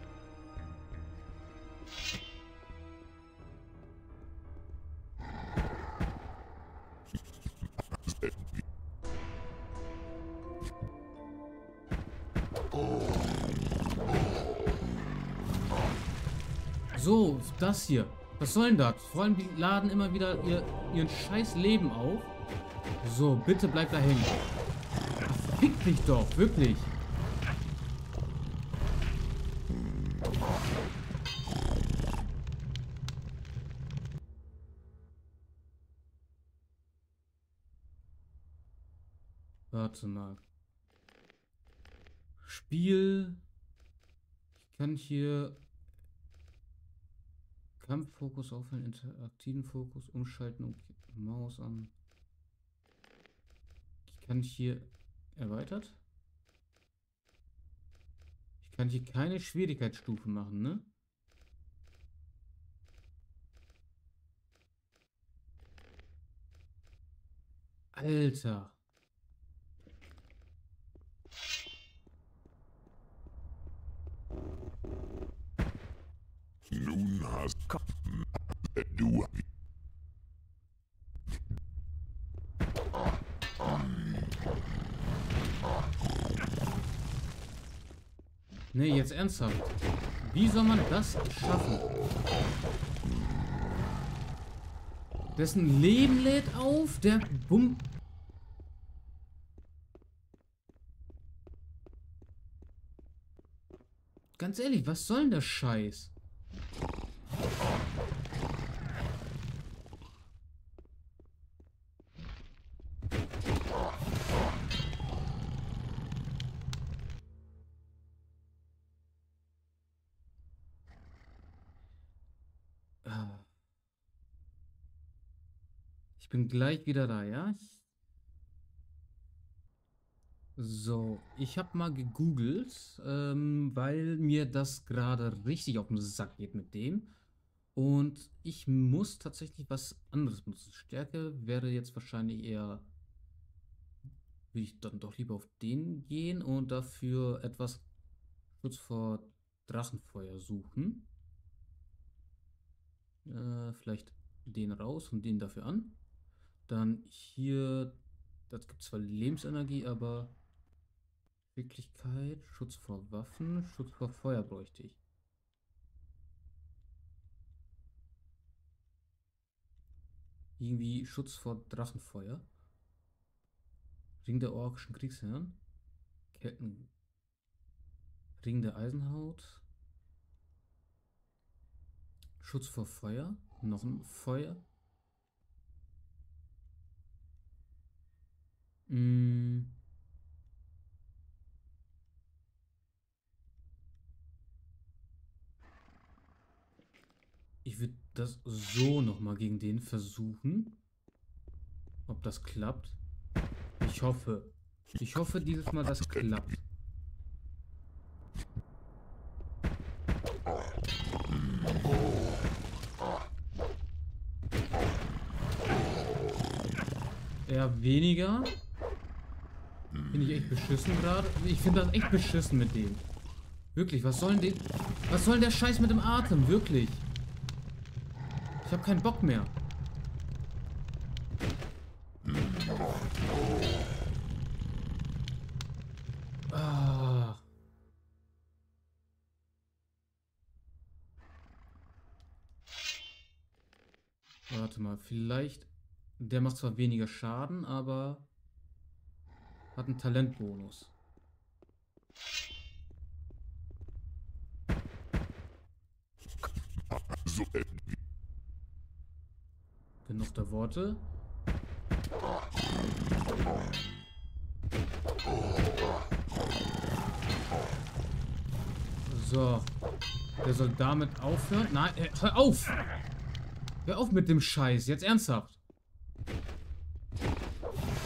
So, das hier. Was soll denn das? Vor allem, die laden immer wieder ihren scheiß Leben auf. So, bitte bleib da hängen. Ach, fick dich doch, wirklich. Warte mal. Spiel. Ich kann hier Kampffokus aufhören, interaktiven Fokus umschalten und Maus an. Ich kann hier erweitert. Ich kann hier keine Schwierigkeitsstufe machen, ne? Alter. Nun hast du. Nee, jetzt ernsthaft. Wie soll man das schaffen? Dessen Leben lädt auf, der Bumm. Ganz ehrlich, was soll denn der Scheiß? Ich bin gleich wieder da, ja? So, ich habe mal gegoogelt, weil mir das gerade richtig auf den Sack geht mit dem. Und ich muss tatsächlich was anderes benutzen. Stärke wäre jetzt wahrscheinlich eher... Würde ich dann doch lieber auf den gehen und dafür etwas Schutz vor Drachenfeuer suchen. Vielleicht den raus und den dafür an. Dann hier, das gibt zwar Lebensenergie, aber Wirklichkeit, Schutz vor Waffen, Schutz vor Feuer bräuchte ich. Irgendwie Schutz vor Drachenfeuer. Ring der orkischen Kriegsherren. Ketten. Ring der Eisenhaut. Schutz vor Feuer. Noch ein Feuer. Ich würde das so nochmal gegen den versuchen. Ob das klappt. Ich hoffe. Ich hoffe dieses Mal, das klappt. Eher weniger. Finde ich echt beschissen gerade. Ich finde das echt beschissen mit dem. Wirklich, was soll denn der Scheiß mit dem Atem? Wirklich. Ich habe keinen Bock mehr. Ah. Warte mal, vielleicht... Der macht zwar weniger Schaden, aber hat einen Talentbonus. Genug der Worte. So. Der soll damit aufhören. Nein, hör auf! Hör auf mit dem Scheiß. Jetzt ernsthaft.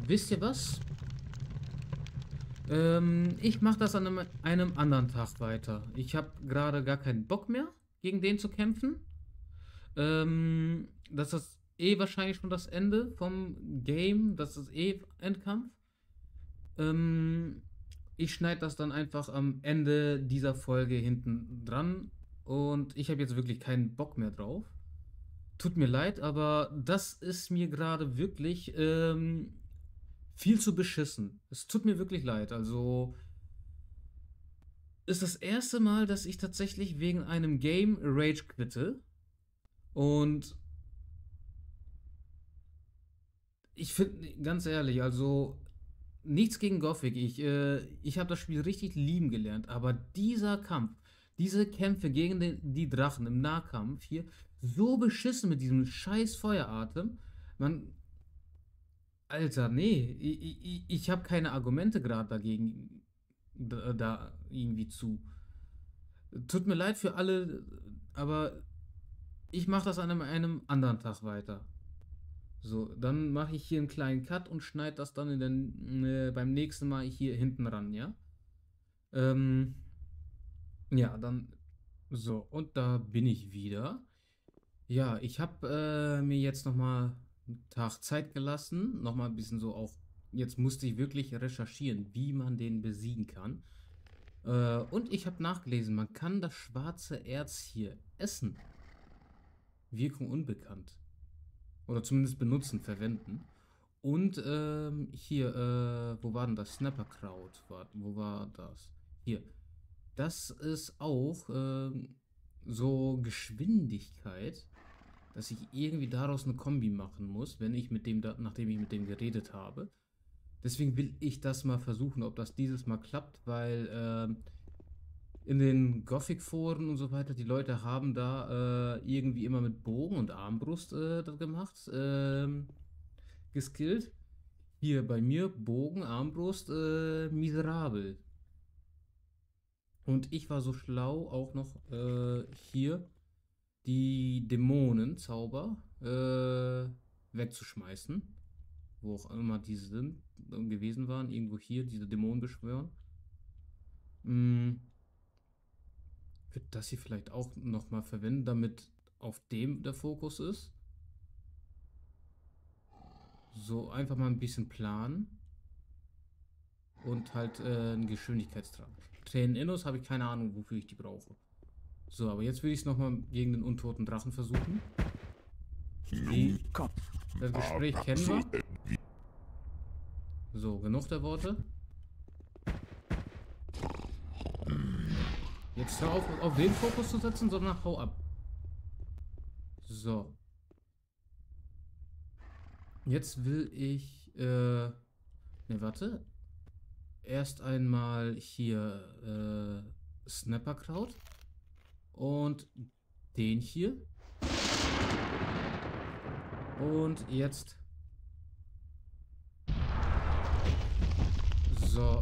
wisst ihr was? Ich mache das an einem anderen Tag weiter. Ich habe gerade gar keinen Bock mehr, gegen den zu kämpfen. Das ist eh wahrscheinlich schon das Ende vom Game. Das ist eh Endkampf. Ich schneide das dann einfach am Ende dieser Folge hinten dran. Und ich habe jetzt wirklich keinen Bock mehr drauf. Tut mir leid, aber das ist mir gerade wirklich viel zu beschissen. Es tut mir wirklich leid. Also ist das erste Mal, dass ich tatsächlich wegen einem Game Rage quitte. Und ich finde, ganz ehrlich, also nichts gegen Gothic. Ich habe das Spiel richtig lieben gelernt. Aber dieser Kampf, diese Kämpfe gegen die Drachen im Nahkampf hier, so beschissen mit diesem scheiß Feueratem. Alter, nee, ich habe keine Argumente gerade dagegen, da irgendwie zu. Tut mir leid für alle, aber ich mache das an einem anderen Tag weiter. So, dann mache ich hier einen kleinen Cut und schneide das dann beim nächsten Mal hier hinten ran, ja? Ja, dann so, und da bin ich wieder. Ja, ich habe mir jetzt nochmal einen Tag Zeit gelassen, nochmal ein bisschen so auf, jetzt musste ich wirklich recherchieren, wie man den besiegen kann. Und ich habe nachgelesen, man kann das schwarze Erz hier essen. Wirkung unbekannt. Oder zumindest benutzen, verwenden. Und hier, wo war denn das? Snapperkraut. Wo war das? Hier. Das ist auch so Geschwindigkeit, dass ich irgendwie daraus eine Kombi machen muss, wenn ich nachdem ich mit dem geredet habe. Deswegen will ich das mal versuchen, ob das dieses Mal klappt, weil in den Gothic-Foren und so weiter, die Leute haben da irgendwie immer mit Bogen und Armbrust das gemacht, geskillt. Hier bei mir Bogen, Armbrust, miserabel. Und ich war so schlau, auch noch hier die Dämonenzauber wegzuschmeißen. Wo auch immer die sind, gewesen waren. Irgendwo hier, diese Dämonen beschwören. Würde das hier vielleicht auch nochmal verwenden, damit auf dem der Fokus ist. So, einfach mal ein bisschen planen. Und halt einen Geschwindigkeitstrank. Tränen-Innos habe ich keine Ahnung, wofür ich die brauche. So, aber jetzt will ich es nochmal gegen den untoten Drachen versuchen. Das Gespräch kennen wir. So, genug der Worte. Jetzt hör auf den Fokus zu setzen, sondern hau ab. So. Jetzt will ich, ne, warte. Erst einmal hier, Snapperkraut. Und den hier. Und jetzt. So,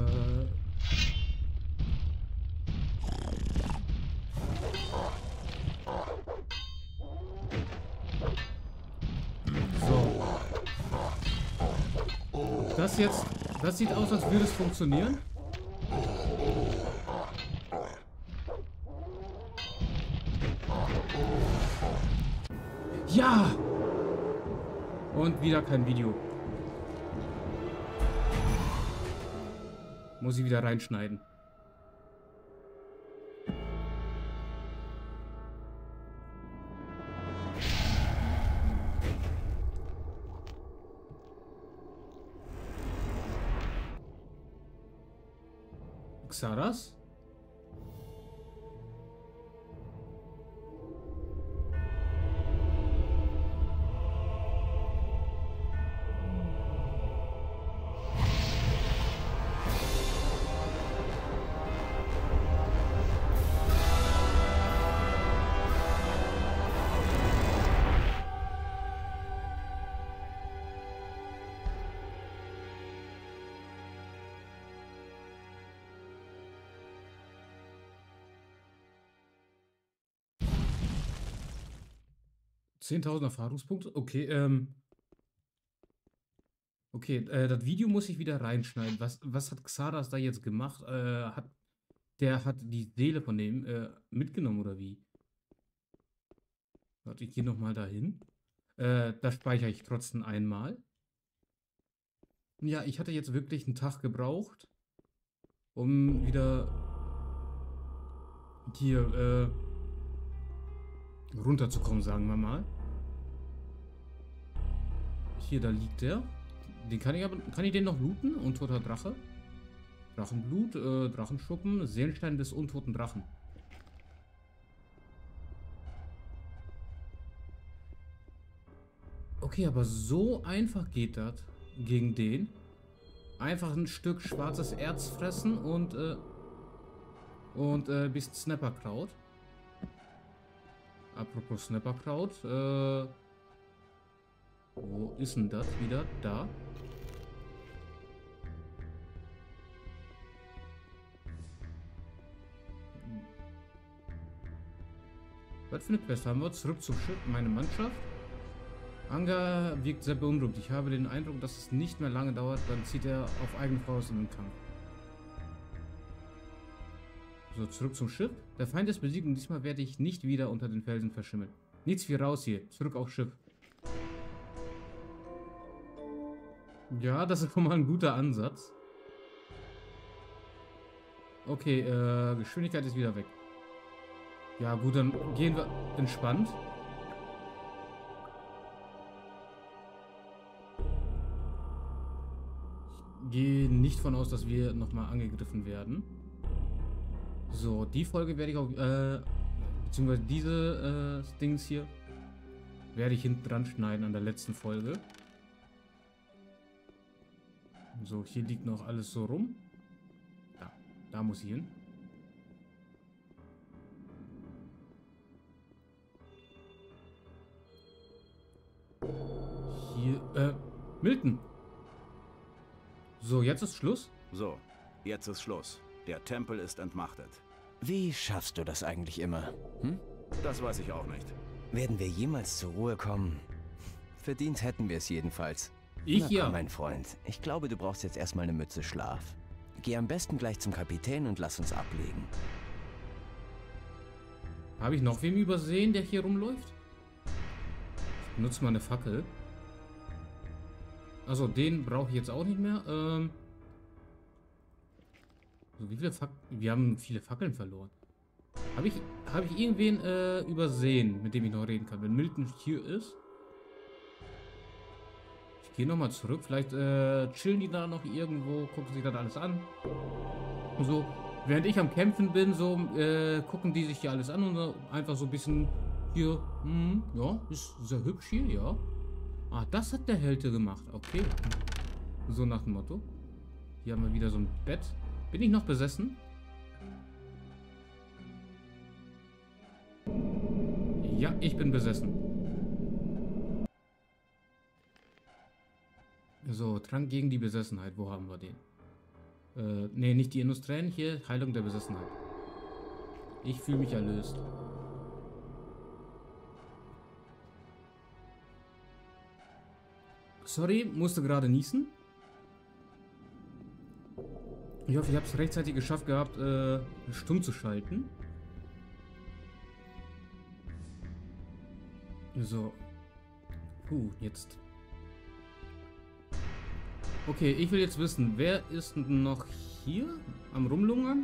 so. Das sieht aus, als würde es funktionieren. Ja! Und wieder kein Video. Muss ich wieder reinschneiden. Xaras? $10.000 Erfahrungspunkte? Okay, Okay, das Video muss ich wieder reinschneiden. Was hat Xardas da jetzt gemacht? Der hat die Seele von dem mitgenommen oder wie? Warte, ich gehe nochmal dahin. Da speichere ich trotzdem einmal. Ja, ich hatte jetzt wirklich einen Tag gebraucht, um wieder hier runterzukommen, sagen wir mal. Hier, da liegt der. Den kann ich den noch looten? Untoter Drache. Drachenblut, Drachenschuppen, Seelenstein des untoten Drachen. Okay, aber so einfach geht das gegen den. Einfach ein Stück schwarzes Erz fressen und ein bisschen Snapperkraut. Apropos Snapperkraut, wo ist denn das wieder? Da. Was für eine Quest haben wir? Zurück zum Schiff, meine Mannschaft. Anga wirkt sehr beunruhigt. Ich habe den Eindruck, dass es nicht mehr lange dauert, dann zieht er auf eigene Faust in den Kampf. So, zurück zum Schiff. Der Feind ist besiegt und diesmal werde ich nicht wieder unter den Felsen verschimmeln. Nichts wie raus hier. Zurück aufs Schiff. Ja, das ist schon mal ein guter Ansatz. Okay, Geschwindigkeit ist wieder weg. Ja gut, dann gehen wir entspannt. Ich gehe nicht von aus, dass wir nochmal angegriffen werden. So, die Folge werde ich auch, beziehungsweise diese Dings hier, werde ich hinten dran schneiden an der letzten Folge. So, hier liegt noch alles so rum. Da muss ich hin. Hier, Milton. So, jetzt ist Schluss. So, jetzt ist Schluss. Der Tempel ist entmachtet. Wie schaffst du das eigentlich immer? Hm? Das weiß ich auch nicht. Werden wir jemals zur Ruhe kommen? Verdient hätten wir es jedenfalls. Ich ja. Komm, mein Freund. Ich glaube, du brauchst jetzt erstmal eine Mütze Schlaf. Geh am besten gleich zum Kapitän und lass uns ablegen. Habe ich noch wem übersehen, der hier rumläuft? Ich benutze mal eine Fackel. Also den brauche ich jetzt auch nicht mehr. So, wie viele Fackeln? Wir haben viele Fackeln verloren. Habe ich irgendwen übersehen, mit dem ich noch reden kann? Wenn Milton hier ist. Ich gehe nochmal zurück. Vielleicht chillen die da noch irgendwo, gucken sich das alles an. So, während ich am Kämpfen bin, so gucken die sich hier alles an und so, einfach so ein bisschen hier. Ja, ist sehr hübsch hier, ja. Ah, das hat der Helte gemacht. Okay. So nach dem Motto. Hier haben wir wieder so ein Bett. Bin ich noch besessen? Ja, ich bin besessen. So, Trank gegen die Besessenheit. Wo haben wir den? Ne, nicht die Industrien. Hier, Heilung der Besessenheit. Ich fühle mich erlöst. Sorry, musste gerade niesen. Ich hoffe, ich habe es rechtzeitig geschafft gehabt, stumm zu schalten. So. Jetzt. Okay, ich will jetzt wissen, wer ist noch hier am Rumlungern?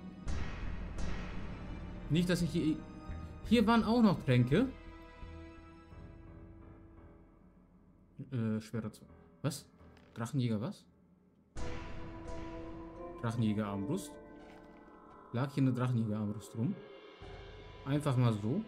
Nicht, dass ich hier... Hier waren auch noch Tränke. Schwerer zu... Was? Drachenjäger was? Drachenjäger Armbrust. Lag hier eine Drachenjäger Armbrust rum? Einfach mal so.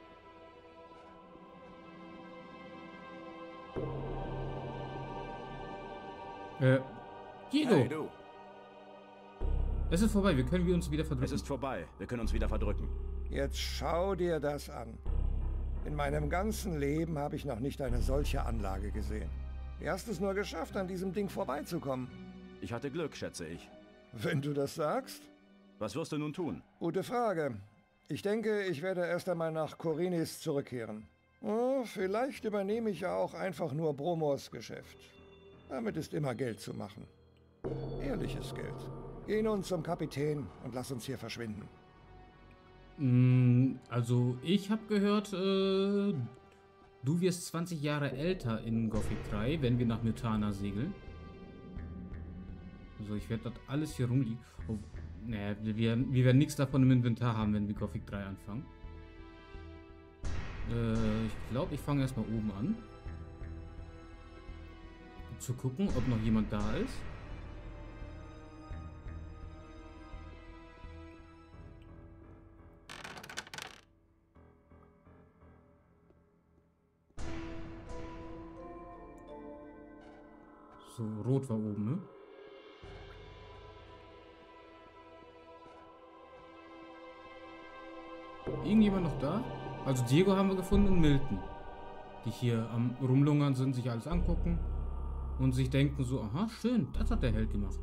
Diego! Hey, du. Es ist vorbei, wir können uns wieder verdrücken. Es ist vorbei, wir können uns wieder verdrücken. Jetzt schau dir das an. In meinem ganzen Leben habe ich noch nicht eine solche Anlage gesehen. Wie hast du es nur geschafft, an diesem Ding vorbeizukommen? Ich hatte Glück, schätze ich. Wenn du das sagst? Was wirst du nun tun? Gute Frage. Ich denke, ich werde erst einmal nach Korinis zurückkehren. Oh, vielleicht übernehme ich ja auch einfach nur Bromors Geschäft. Damit ist immer Geld zu machen. Ehrliches Geld. Geh nun zum Kapitän und lass uns hier verschwinden. Also, ich habe gehört, du wirst 20 Jahre älter in Gothic 3, wenn wir nach Myrtana segeln. Also, ich werde dort alles hier rumliegen. Oh, naja, wir werden nichts davon im Inventar haben, wenn wir Gothic 3 anfangen. Ich glaube, ich fange erstmal oben an. Zu gucken, ob noch jemand da ist. So, rot war oben, ne? Irgendjemand noch da? Also Diego haben wir gefunden und Milton. Die hier am Rumlungern sind, sich alles angucken. Und sich denken so, aha, schön, das hat der Held gemacht.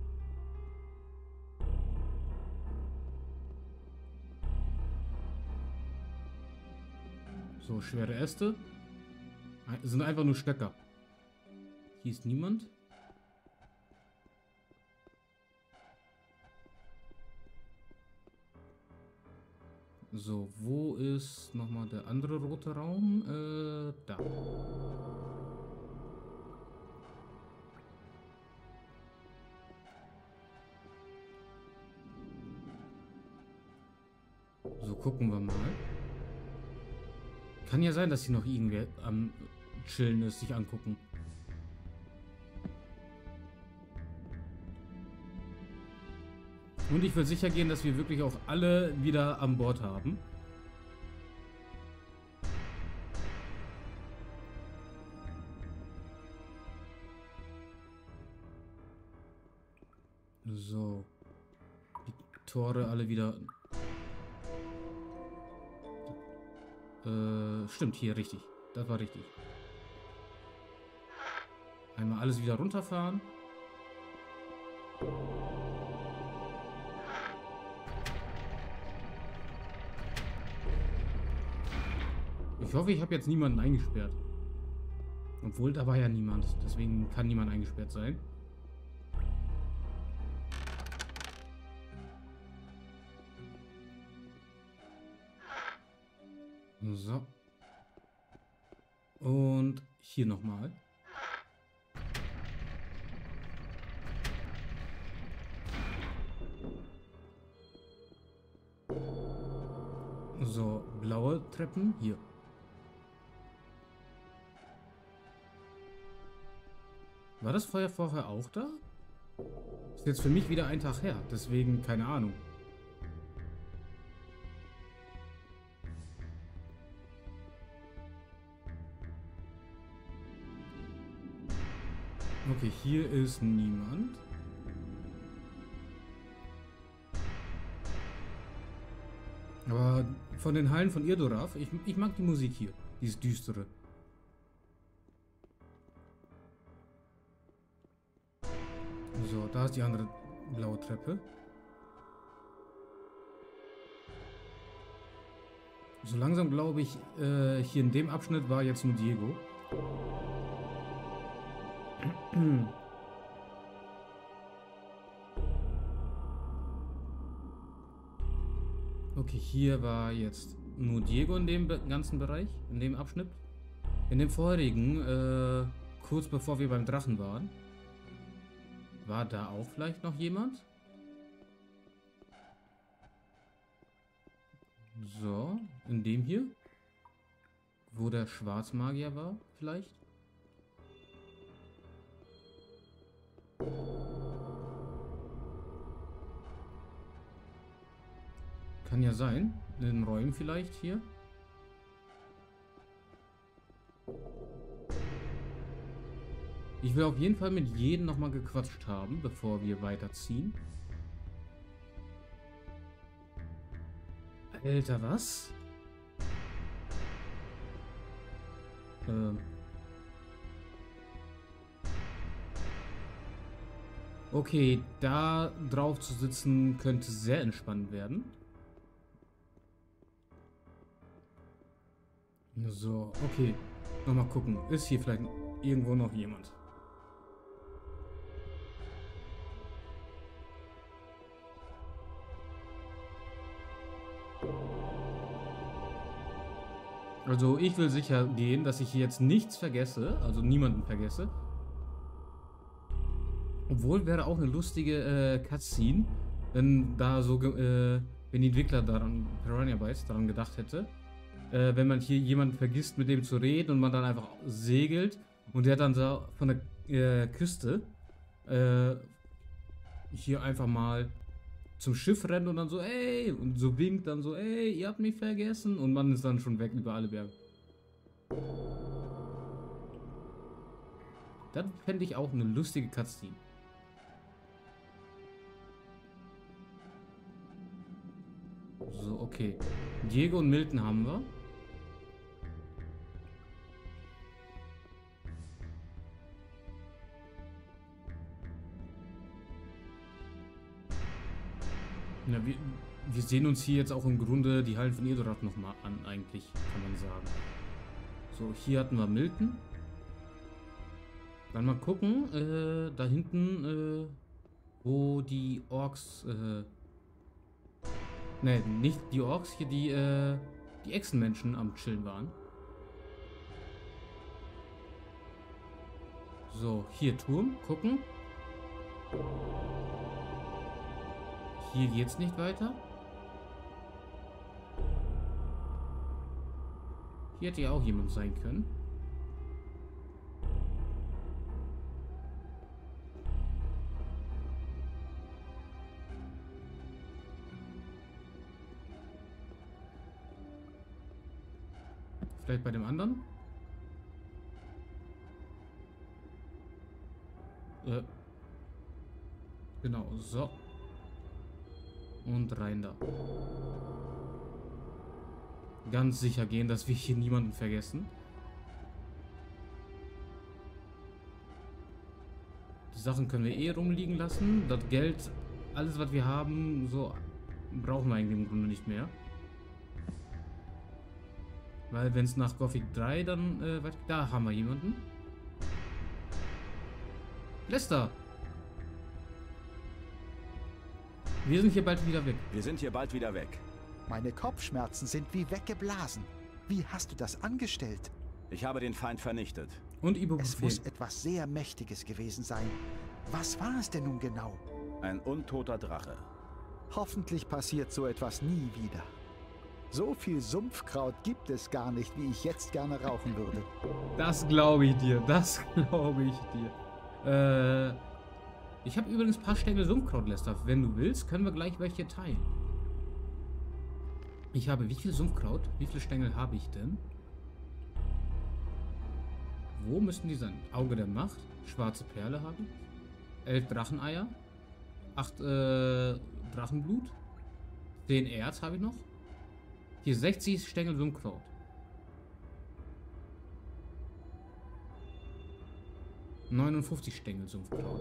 So, schwere Äste. Sind einfach nur Stöcker. Hier ist niemand. So, wo ist nochmal der andere rote Raum? Da. So, gucken wir mal. Kann ja sein, dass hier noch irgendwer am Chillen ist, sich angucken. Und ich will sicher gehen, dass wir wirklich auch alle wieder an Bord haben. So. Die Tore alle wieder... stimmt, hier, richtig. Das war richtig. Einmal alles wieder runterfahren. Ich hoffe, ich habe jetzt niemanden eingesperrt. Obwohl, da war ja niemand. Deswegen kann niemand eingesperrt sein. So. Und hier nochmal. So, blaue Treppen hier. War das Feuer vorher auch da? Ist jetzt für mich wieder ein Tag her, deswegen keine Ahnung. Okay, hier ist niemand. Aber von den Hallen von Irdorath, ich mag die Musik hier, dieses Düstere. So, da ist die andere blaue Treppe. So langsam glaube ich, hier in dem Abschnitt war jetzt nur Diego. Okay, hier war jetzt nur Diego in dem ganzen Bereich, in dem Abschnitt. In dem vorherigen, kurz bevor wir beim Drachen waren, war da auch vielleicht noch jemand? So, in dem hier, wo der Schwarzmagier war, vielleicht? Kann ja sein. In den Räumen vielleicht hier. Ich will auf jeden Fall mit jedem nochmal gequatscht haben, bevor wir weiterziehen. Alter, was? Okay, da drauf zu sitzen könnte sehr entspannend werden. So, okay. Nochmal gucken. Ist hier vielleicht irgendwo noch jemand? Also ich will sicher gehen, dass ich hier jetzt nichts vergesse, also niemanden vergesse. Obwohl wäre auch eine lustige Cutscene, wenn da so, wenn die Entwickler daran, Piranha Bytes, daran gedacht hätte, wenn man hier jemanden vergisst, mit dem zu reden und man dann einfach segelt und der dann so von der Küste hier einfach mal zum Schiff rennt und dann so, ey, und so winkt dann so, ey, ihr habt mich vergessen und man ist dann schon weg über alle Berge. Das fände ich auch eine lustige Cutscene. So, okay. Diego und Milton haben wir. Ja, wir sehen uns hier jetzt auch im Grunde die Hallen von Edorat nochmal an, eigentlich, kann man sagen. So, hier hatten wir Milton. Dann mal gucken, da hinten, wo die Orks, ne, nicht die Orks, hier die Echsenmenschen am Chillen waren. So, hier Turm, gucken. Hier geht's nicht weiter. Hier hätte ja auch jemand sein können. Vielleicht bei dem anderen? Genau, so. Und rein da. Ganz sicher gehen, dass wir hier niemanden vergessen. Die Sachen können wir eh rumliegen lassen. Das Geld, alles was wir haben, so brauchen wir eigentlich im Grunde nicht mehr. Weil wenn es nach Gothic 3 dann, da haben wir jemanden. Lester! Wir sind hier bald wieder weg. Wir sind hier bald wieder weg. Meine Kopfschmerzen sind wie weggeblasen. Wie hast du das angestellt? Ich habe den Feind vernichtet. Und Es Ibuprofen. muss etwas sehr Mächtiges gewesen sein. Was war es denn nun genau? Ein untoter Drache. Hoffentlich passiert so etwas nie wieder. So viel Sumpfkraut gibt es gar nicht, wie ich jetzt gerne rauchen würde. Das glaube ich dir. Das glaube ich dir. Ich habe übrigens ein paar Stängel Sumpfkraut, Lester. Wenn du willst, können wir gleich welche teilen. Ich habe wie viel Sumpfkraut? Wie viele Stängel habe ich denn? Wo müssten die sein? Auge der Macht. Schwarze Perle habe ich. 11 Dracheneier. 8 Drachenblut. 10 Erz habe ich noch. Hier 60 Stängel Sumpfkraut. ...59 Stängel Sumpfkraut.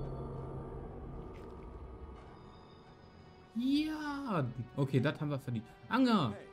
Ja! Okay, das haben wir verdient. Anger! Hey,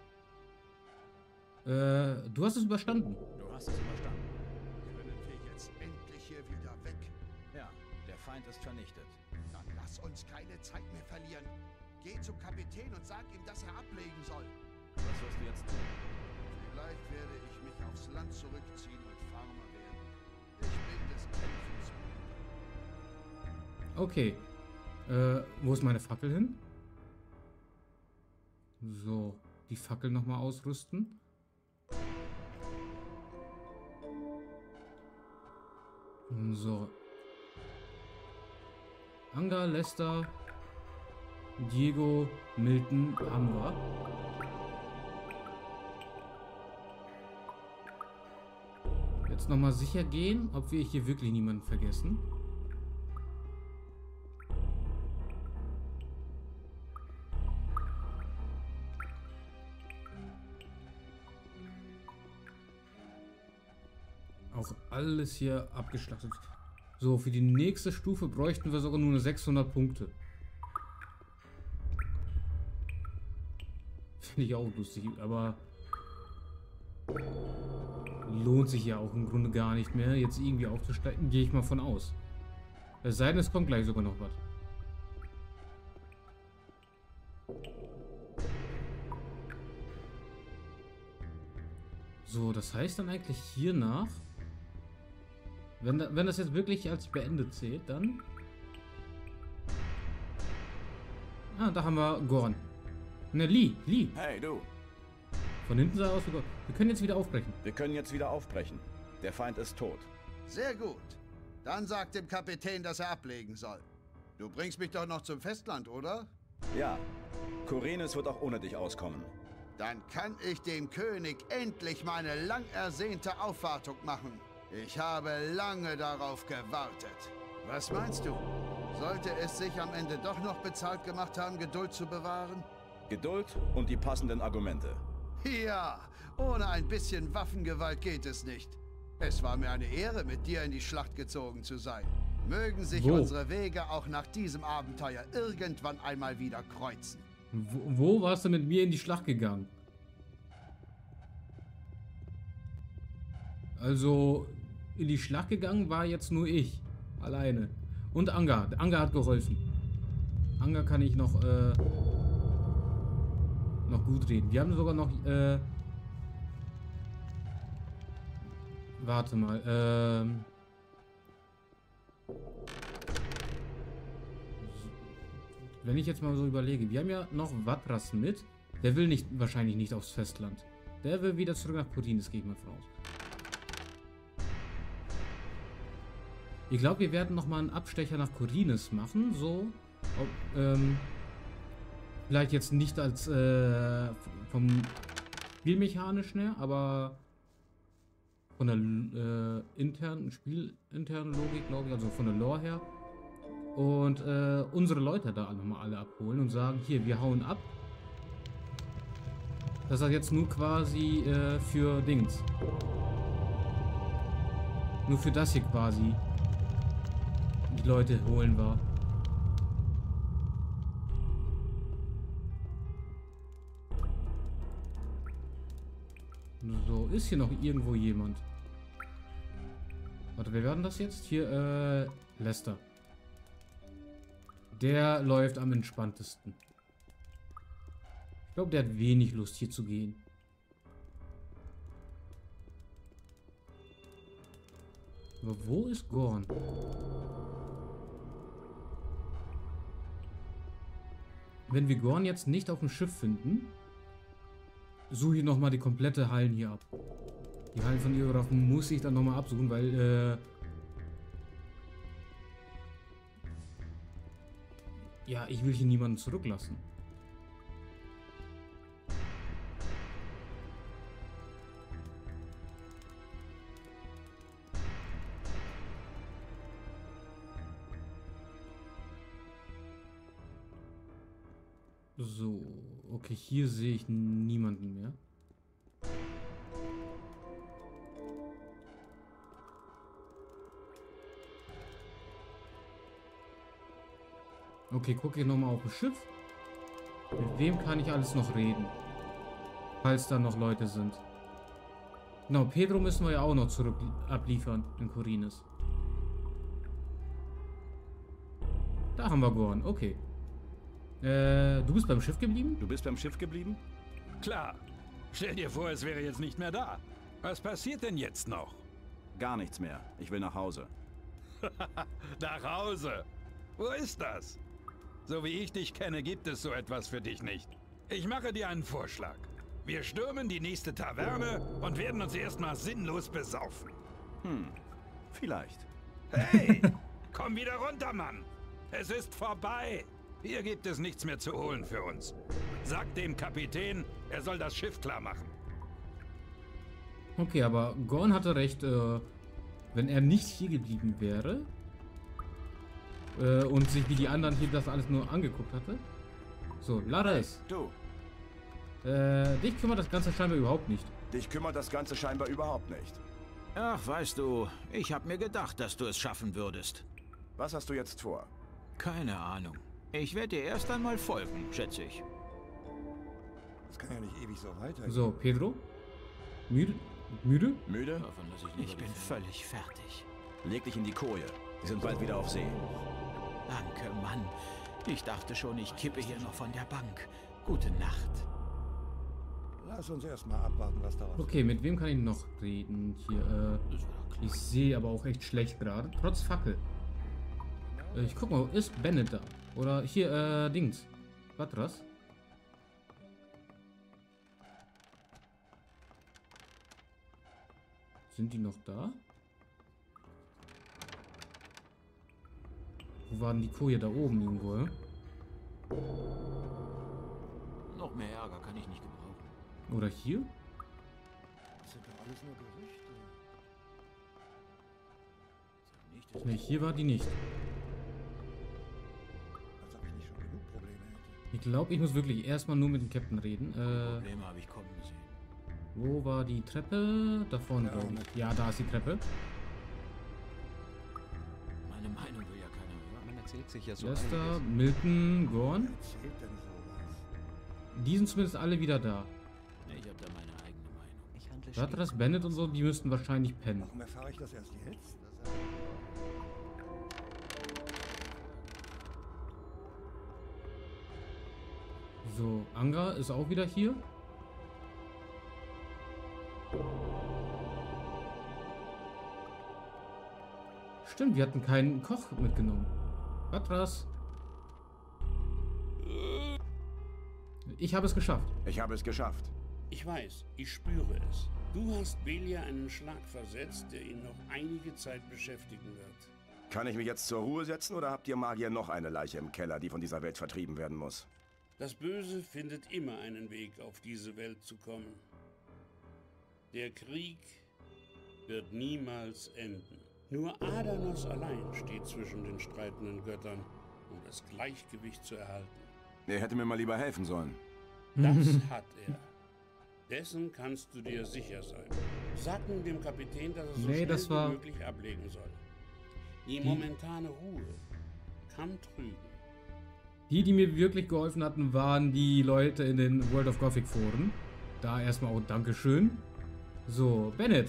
du. Du hast es überstanden. Du hast es überstanden. Können wir jetzt endlich hier wieder weg? Ja, der Feind ist vernichtet. Dann lass uns keine Zeit mehr verlieren. Geh zum Kapitän und sag ihm, dass er ablegen soll. Was wirst du jetzt tun? Vielleicht werde ich mich aufs Land zurückziehen und Farmer werden. Ich bin des Kämpfens müde. Okay. Wo ist meine Fackel hin? So, die Fackel nochmal ausrüsten. So. Anger, Lester, Diego, Milton haben wir. Jetzt nochmal sicher gehen, ob wir hier wirklich niemanden vergessen. Auch alles hier abgeschlachtet. So, für die nächste Stufe bräuchten wir sogar nur 600 Punkte. Finde ich auch lustig, aber lohnt sich ja auch im Grunde gar nicht mehr, jetzt irgendwie aufzusteigen, gehe ich mal von aus. Es sei denn, es kommt gleich sogar noch was. So, das heißt dann eigentlich hiernach, wenn das jetzt wirklich als beendet zählt, dann... Ah, da haben wir Gorn. Ne, Lee. Hey, du. Von hinten sah aus wie Gorn. Wir können jetzt wieder aufbrechen. Wir können jetzt wieder aufbrechen. Der Feind ist tot. Sehr gut. Dann sag dem Kapitän, dass er ablegen soll. Du bringst mich doch noch zum Festland, oder? Ja. Korinis wird auch ohne dich auskommen. Dann kann ich dem König endlich meine lang ersehnte Aufwartung machen. Ich habe lange darauf gewartet. Was meinst du? Sollte es sich am Ende doch noch bezahlt gemacht haben, Geduld zu bewahren? Geduld und die passenden Argumente. Ja, ohne ein bisschen Waffengewalt geht es nicht. Es war mir eine Ehre, mit dir in die Schlacht gezogen zu sein. Mögen sich unsere Wege auch nach diesem Abenteuer irgendwann einmal wieder kreuzen. Wo warst du mit mir in die Schlacht gegangen? Also, in die Schlacht gegangen war jetzt nur ich. Alleine. Und Anga. Anga hat geholfen. Anga kann ich noch gut reden. Wir haben sogar noch, warte mal, wenn ich jetzt mal so überlege, wir haben ja noch Vatras mit. Der will wahrscheinlich nicht aufs Festland. Der will wieder zurück nach Korinis, gehe ich mal von aus. Ich glaube, wir werden noch mal einen Abstecher nach Korinis machen, so. Vielleicht jetzt nicht als vom Spielmechanisch her, aber von der spielinternen Logik, glaube ich, also von der Lore her. Und unsere Leute da nochmal alle abholen und sagen, hier, wir hauen ab. Das ist jetzt nur quasi für Dings. Nur für das hier quasi. Die Leute holen wir. So, ist hier noch irgendwo jemand? Warte, wer werden das jetzt? Hier, Lester. Der läuft am entspanntesten. Ich glaube, der hat wenig Lust, hier zu gehen. Aber wo ist Gorn? Wenn wir Gorn jetzt nicht auf dem Schiff finden, suche ich nochmal die komplette Hallen hier ab. Die Hallen von Ioraf muss ich dann nochmal absuchen, weil, ja, ich will hier niemanden zurücklassen. So, okay, hier sehe ich niemanden mehr. Okay, gucke ich nochmal auf das Schiff. Mit wem kann ich alles noch reden? Falls da noch Leute sind. Genau, Pedro müssen wir ja auch noch zurück abliefern in Korinis. Da haben wir Gorn, okay. Du bist beim Schiff geblieben? Du bist beim Schiff geblieben? Klar. Stell dir vor, es wäre jetzt nicht mehr da. Was passiert denn jetzt noch? Gar nichts mehr. Ich will nach Hause. Nach Hause? Wo ist das? So wie ich dich kenne, gibt es so etwas für dich nicht. Ich mache dir einen Vorschlag. Wir stürmen die nächste Taverne und werden uns erstmal sinnlos besaufen. Vielleicht. Hey, komm wieder runter, Mann. Es ist vorbei. Hier gibt es nichts mehr zu holen für uns. Sag dem Kapitän, er soll das Schiff klar machen. Okay, aber Gorn hatte recht, wenn er nicht hier geblieben wäre und sich wie die anderen hier das alles nur angeguckt hatte. So, Lares. Du. Dich kümmert das Ganze scheinbar überhaupt nicht. Dich kümmert das Ganze scheinbar überhaupt nicht. Ach, weißt du, ich habe mir gedacht, dass du es schaffen würdest. Was hast du jetzt vor? Keine Ahnung. Ich werde dir erst einmal folgen, schätze ich. Das kann ja nicht ewig so weitergehen. So, Pedro? Müde? Müde? Müde? Davon lasse ich nicht. Ich bin völlig fertig. Leg dich in die Koje. Wir sind bald wieder auf See. Danke, Mann. Ich dachte schon, ich kippe hier noch von der Bank. Gute Nacht. Lass uns erstmal abwarten, was daraus wird. Okay, mit wem kann ich noch reden? Hier, ich sehe aber auch echt schlecht gerade. Trotz Fackel. Ich guck mal, ist Bennett da? Oder hier, Dings. Vatras? Sind die noch da? Wo waren die Koje da oben irgendwo? Ja? Noch mehr Ärger kann ich nicht gebrauchen. Oder hier? Das sind doch alles nur Gerüchte. Ne, hier war die nicht. Als ob ich nicht schon genug Probleme hätte. Ich glaube, ich muss wirklich erstmal nur mit dem Captain reden. Probleme habe ich kommen gesehen. Wo war die Treppe? Da vorne, glaube ich. Ja, da ist die Treppe. Meine Meinung will ja keiner hören. Man erzählt sich ja so Lester, Milton, Gorn. Wer erzählt denn sowas? Die sind zumindest alle wieder da. Ich habe da meine eigene Meinung. Ich handle Vatras, Bennett und so, die müssten wahrscheinlich pennen. Warum erfahre ich das erst jetzt? So, Angra ist auch wieder hier. Stimmt, wir hatten keinen Koch mitgenommen. Vatras. Ich habe es geschafft. Ich habe es geschafft. Ich weiß, ich spüre es. Du hast Belia einen Schlag versetzt, der ihn noch einige Zeit beschäftigen wird. Kann ich mich jetzt zur Ruhe setzen oder habt ihr Magier noch eine Leiche im Keller, die von dieser Welt vertrieben werden muss? Das Böse findet immer einen Weg, auf diese Welt zu kommen. Der Krieg wird niemals enden. Nur Adanos allein steht zwischen den streitenden Göttern, um das Gleichgewicht zu erhalten. Er hätte mir mal lieber helfen sollen. Das hat er. Dessen kannst du dir sicher sein. Sag nun dem Kapitän, dass er so schnell wie möglich ablegen soll. Die momentane Ruhe kann trügen. Die mir wirklich geholfen hatten, waren die Leute in den World of Gothic Foren. Da erstmal auch Dankeschön. So, Bennett.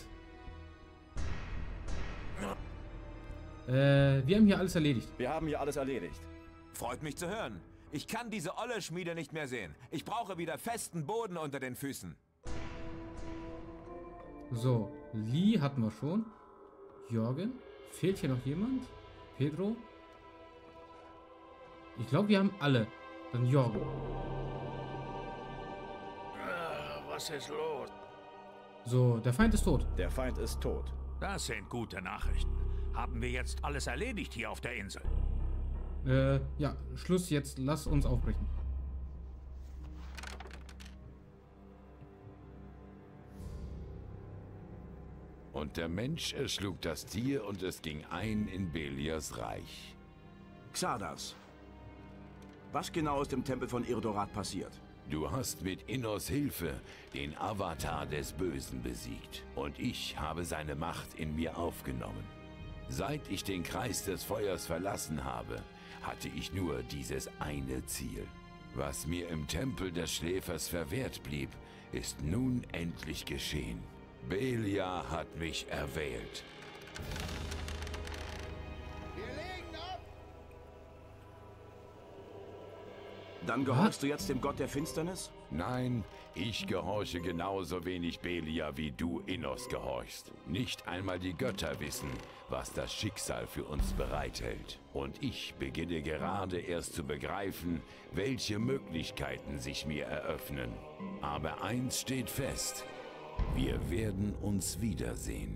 Wir haben hier alles erledigt. Wir haben hier alles erledigt. Freut mich zu hören. Ich kann diese olle Schmiede nicht mehr sehen. Ich brauche wieder festen Boden unter den Füßen. So, Lee hatten wir schon. Jürgen. Fehlt hier noch jemand? Pedro? Ich glaube, wir haben alle. Dann Jürgen. Was ist los? So, der Feind ist tot. Der Feind ist tot. Das sind gute Nachrichten. Haben wir jetzt alles erledigt hier auf der Insel? Ja, Schluss jetzt. Lass uns aufbrechen. Und der Mensch erschlug das Tier und es ging ein in Belias Reich. Xardas. Was genau ist im Tempel von Irdorat passiert? Du hast mit Innos Hilfe den Avatar des Bösen besiegt. Und ich habe seine Macht in mir aufgenommen. Seit ich den Kreis des Feuers verlassen habe, hatte ich nur dieses eine Ziel. Was mir im Tempel des Schläfers verwehrt blieb, ist nun endlich geschehen. Belia hat mich erwählt. Wir legen ab! Dann gehorchst du jetzt dem Gott der Finsternis? Nein, ich gehorche genauso wenig Belia, wie du Innos gehorchst. Nicht einmal die Götter wissen, was das Schicksal für uns bereithält. Und ich beginne gerade erst zu begreifen, welche Möglichkeiten sich mir eröffnen. Aber eins steht fest: Wir werden uns wiedersehen.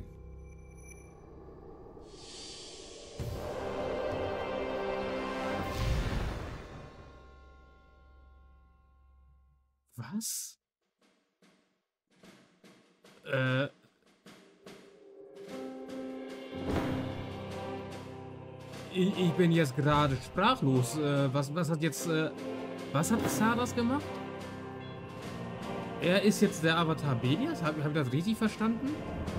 Was? Ich bin jetzt gerade sprachlos. Was hat jetzt... was hat Xardas gemacht? Er ist jetzt der Avatar Belias? Hab ich das richtig verstanden?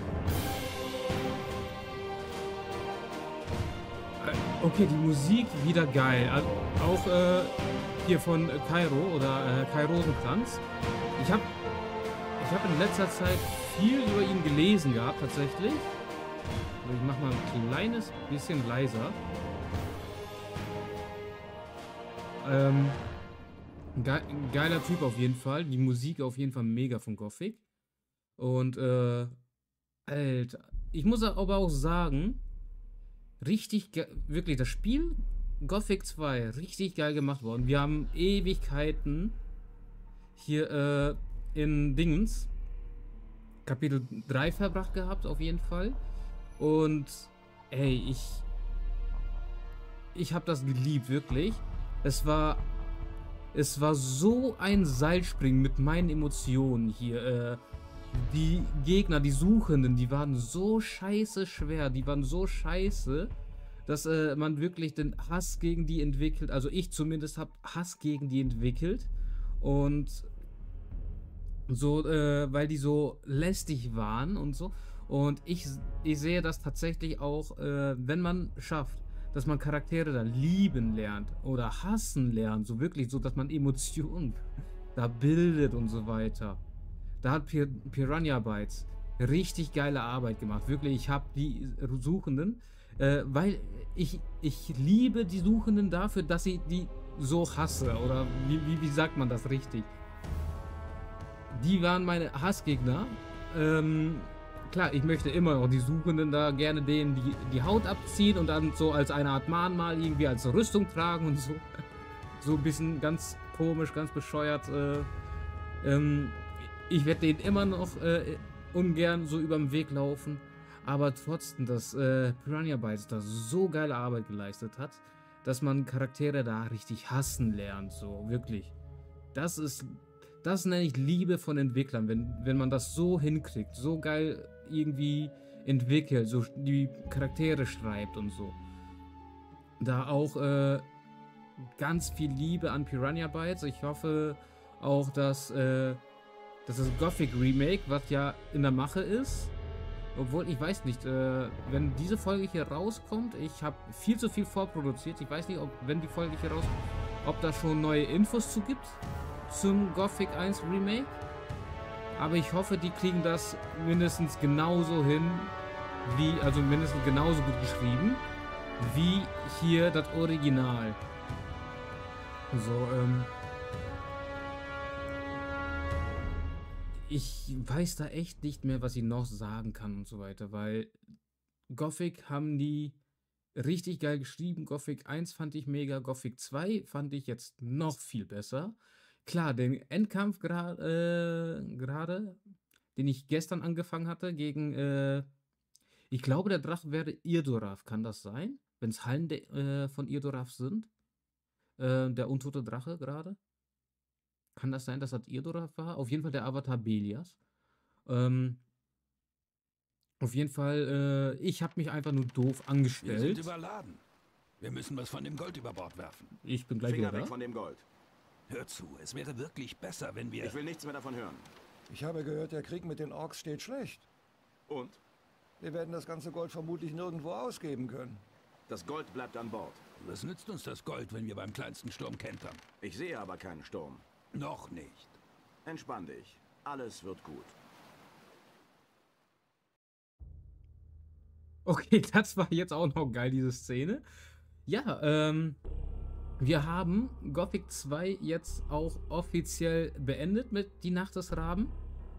Okay, die Musik wieder geil. Also auch hier von Kairo oder Kai Rosenkranz. Ich hab in letzter Zeit viel über ihn gelesen gehabt, tatsächlich. Also ich mach mal ein kleines bisschen leiser. Geiler Typ auf jeden Fall. Die Musik auf jeden Fall mega von Gothic. Und, Alter, ich muss aber auch sagen, wirklich, das Spiel Gothic 2, richtig geil gemacht worden. Wir haben Ewigkeiten hier, in Dingens, Kapitel 3 verbracht gehabt, auf jeden Fall. Und, ey, ich habe das geliebt, wirklich. Es war so ein Seilspringen mit meinen Emotionen hier. Die Gegner, die Suchenden, die waren so scheiße schwer, die waren so scheiße, dass man wirklich den Hass gegen die entwickelt. Also ich zumindest habe Hass gegen die entwickelt. Und so, weil die so lästig waren und so. Und ich sehe das tatsächlich auch, wenn man schafft, dass man Charaktere dann lieben lernt oder hassen lernt, so wirklich, so dass man Emotionen da bildet und so weiter. Da hat Piranha Bytes richtig geile Arbeit gemacht. Wirklich, ich habe die Suchenden, weil ich liebe die Suchenden dafür, dass ich die so hasse. Oder wie sagt man das richtig? Die waren meine Hassgegner. Klar, ich möchte immer noch die Suchenden da gerne denen die Haut abziehen und dann so als eine Art Mahnmal irgendwie als Rüstung tragen und so. So ein bisschen ganz komisch, ganz bescheuert. Ich werde denen immer noch ungern so über den Weg laufen. Aber trotzdem, dass Piranha Bytes da so geile Arbeit geleistet hat, dass man Charaktere da richtig hassen lernt. So, wirklich. Das nenne ich Liebe von Entwicklern, wenn man das so hinkriegt, so geil irgendwie entwickelt, so die Charaktere schreibt und so. Da auch ganz viel Liebe an Piranha Bytes. Ich hoffe auch, dass das Gothic Remake, was ja in der Mache ist, obwohl ich weiß nicht, wenn diese Folge hier rauskommt, ich habe viel zu viel vorproduziert. Ich weiß nicht, wenn die Folge hier rauskommt, ob da schon neue Infos zu gibt zum Gothic 1 Remake. Aber ich hoffe, die kriegen das mindestens genauso hin, also mindestens genauso gut geschrieben, wie hier das Original. So, ich weiß da echt nicht mehr, was ich noch sagen kann und so weiter, weil Gothic haben die richtig geil geschrieben. Gothic 1 fand ich mega, Gothic 2 fand ich jetzt noch viel besser. Klar, den Endkampf gerade, den ich gestern angefangen hatte, gegen, ich glaube, der Drache wäre Irdorav, kann das sein? Wenn es Hallen von Irdorav sind? Der untote Drache gerade? Kann das sein, dass das Irdorav war? Auf jeden Fall der Avatar Belias. Auf jeden Fall, ich habe mich einfach nur doof angestellt. Wir sind überladen. Wir müssen was von dem Gold über Bord werfen. Ich bin gleich Finger wieder weg da. von dem Gold. Hör zu, es wäre wirklich besser, wenn wir... Ich will nichts mehr davon hören. Ich habe gehört, der Krieg mit den Orks steht schlecht. Und? Wir werden das ganze Gold vermutlich nirgendwo ausgeben können. Das Gold bleibt an Bord. Was nützt uns das Gold, wenn wir beim kleinsten Sturm kentern? Ich sehe aber keinen Sturm. Noch nicht. Entspann dich. Alles wird gut. Okay, das war jetzt auch noch geil, diese Szene. Ja, wir haben Gothic 2 jetzt auch offiziell beendet mit Die Nacht des Raben.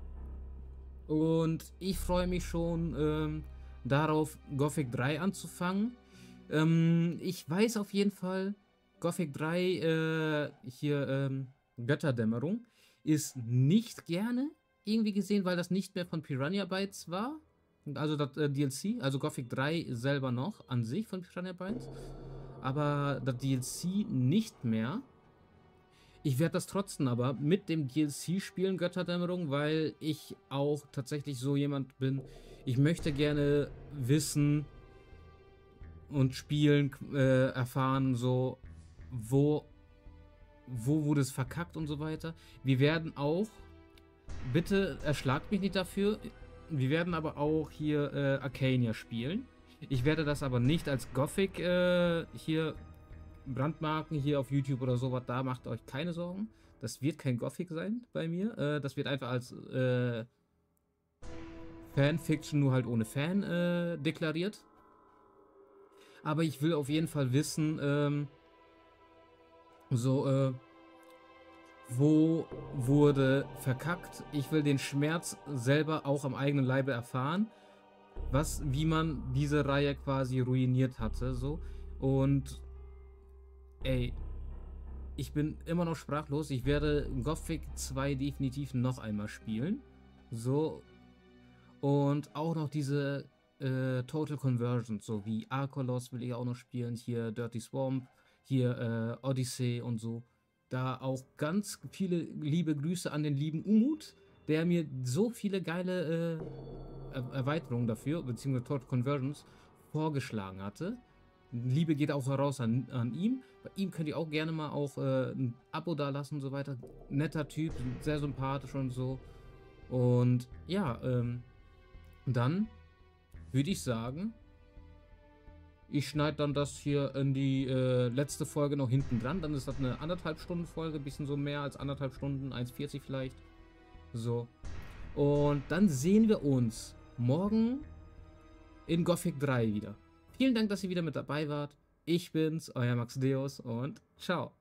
Und ich freue mich schon darauf, Gothic 3 anzufangen. Ich weiß auf jeden Fall, Gothic 3, Götterdämmerung, ist nicht gerne irgendwie gesehen, weil das nicht mehr von Piranha Bytes war. Also das DLC, also Gothic 3 selber noch an sich von Piranha Bytes. Aber das DLC nicht mehr. Ich werde das trotzdem aber mit dem DLC spielen, Götterdämmerung, weil ich auch tatsächlich so jemand bin. Ich möchte gerne wissen und spielen, erfahren, so, wo wurde es verkackt und so weiter. Wir werden auch, bitte erschlagt mich nicht dafür, wir werden aber auch hier Arcania spielen. Ich werde das aber nicht als Gothic hier Brandmarken hier auf YouTube oder sowas, da macht euch keine Sorgen. Das wird kein Gothic sein bei mir. Das wird einfach als Fanfiction, nur halt ohne Fan deklariert. Aber ich will auf jeden Fall wissen, wo wurde verkackt. Ich will den Schmerz selber auch am eigenen Leibe erfahren, wie man diese Reihe quasi ruiniert hatte, so. Und ey, ich bin immer noch sprachlos. Ich werde Gothic 2 definitiv noch einmal spielen, so. Und auch noch diese Total Conversions, so wie Arkolos will ich auch noch spielen, hier Dirty Swamp, hier Odyssey und so. Da auch ganz viele liebe Grüße an den lieben Umut, der mir so viele geile Erweiterungen dafür, beziehungsweise Total Conversions, vorgeschlagen hatte. Liebe geht auch heraus an ihm. Bei ihm könnt ihr auch gerne mal auch ein Abo da lassen und so weiter. Netter Typ, sehr sympathisch und so. Und ja, dann würde ich sagen, ich schneide dann das hier in die letzte Folge noch hinten dran. Dann ist das eine 1,5 Stunden Folge, bisschen so mehr als 1,5 Stunden, 1,40 vielleicht. So. Und dann sehen wir uns morgen in Gothic 3 wieder. Vielen Dank, dass ihr wieder mit dabei wart. Ich bin's, euer Max Deus und ciao.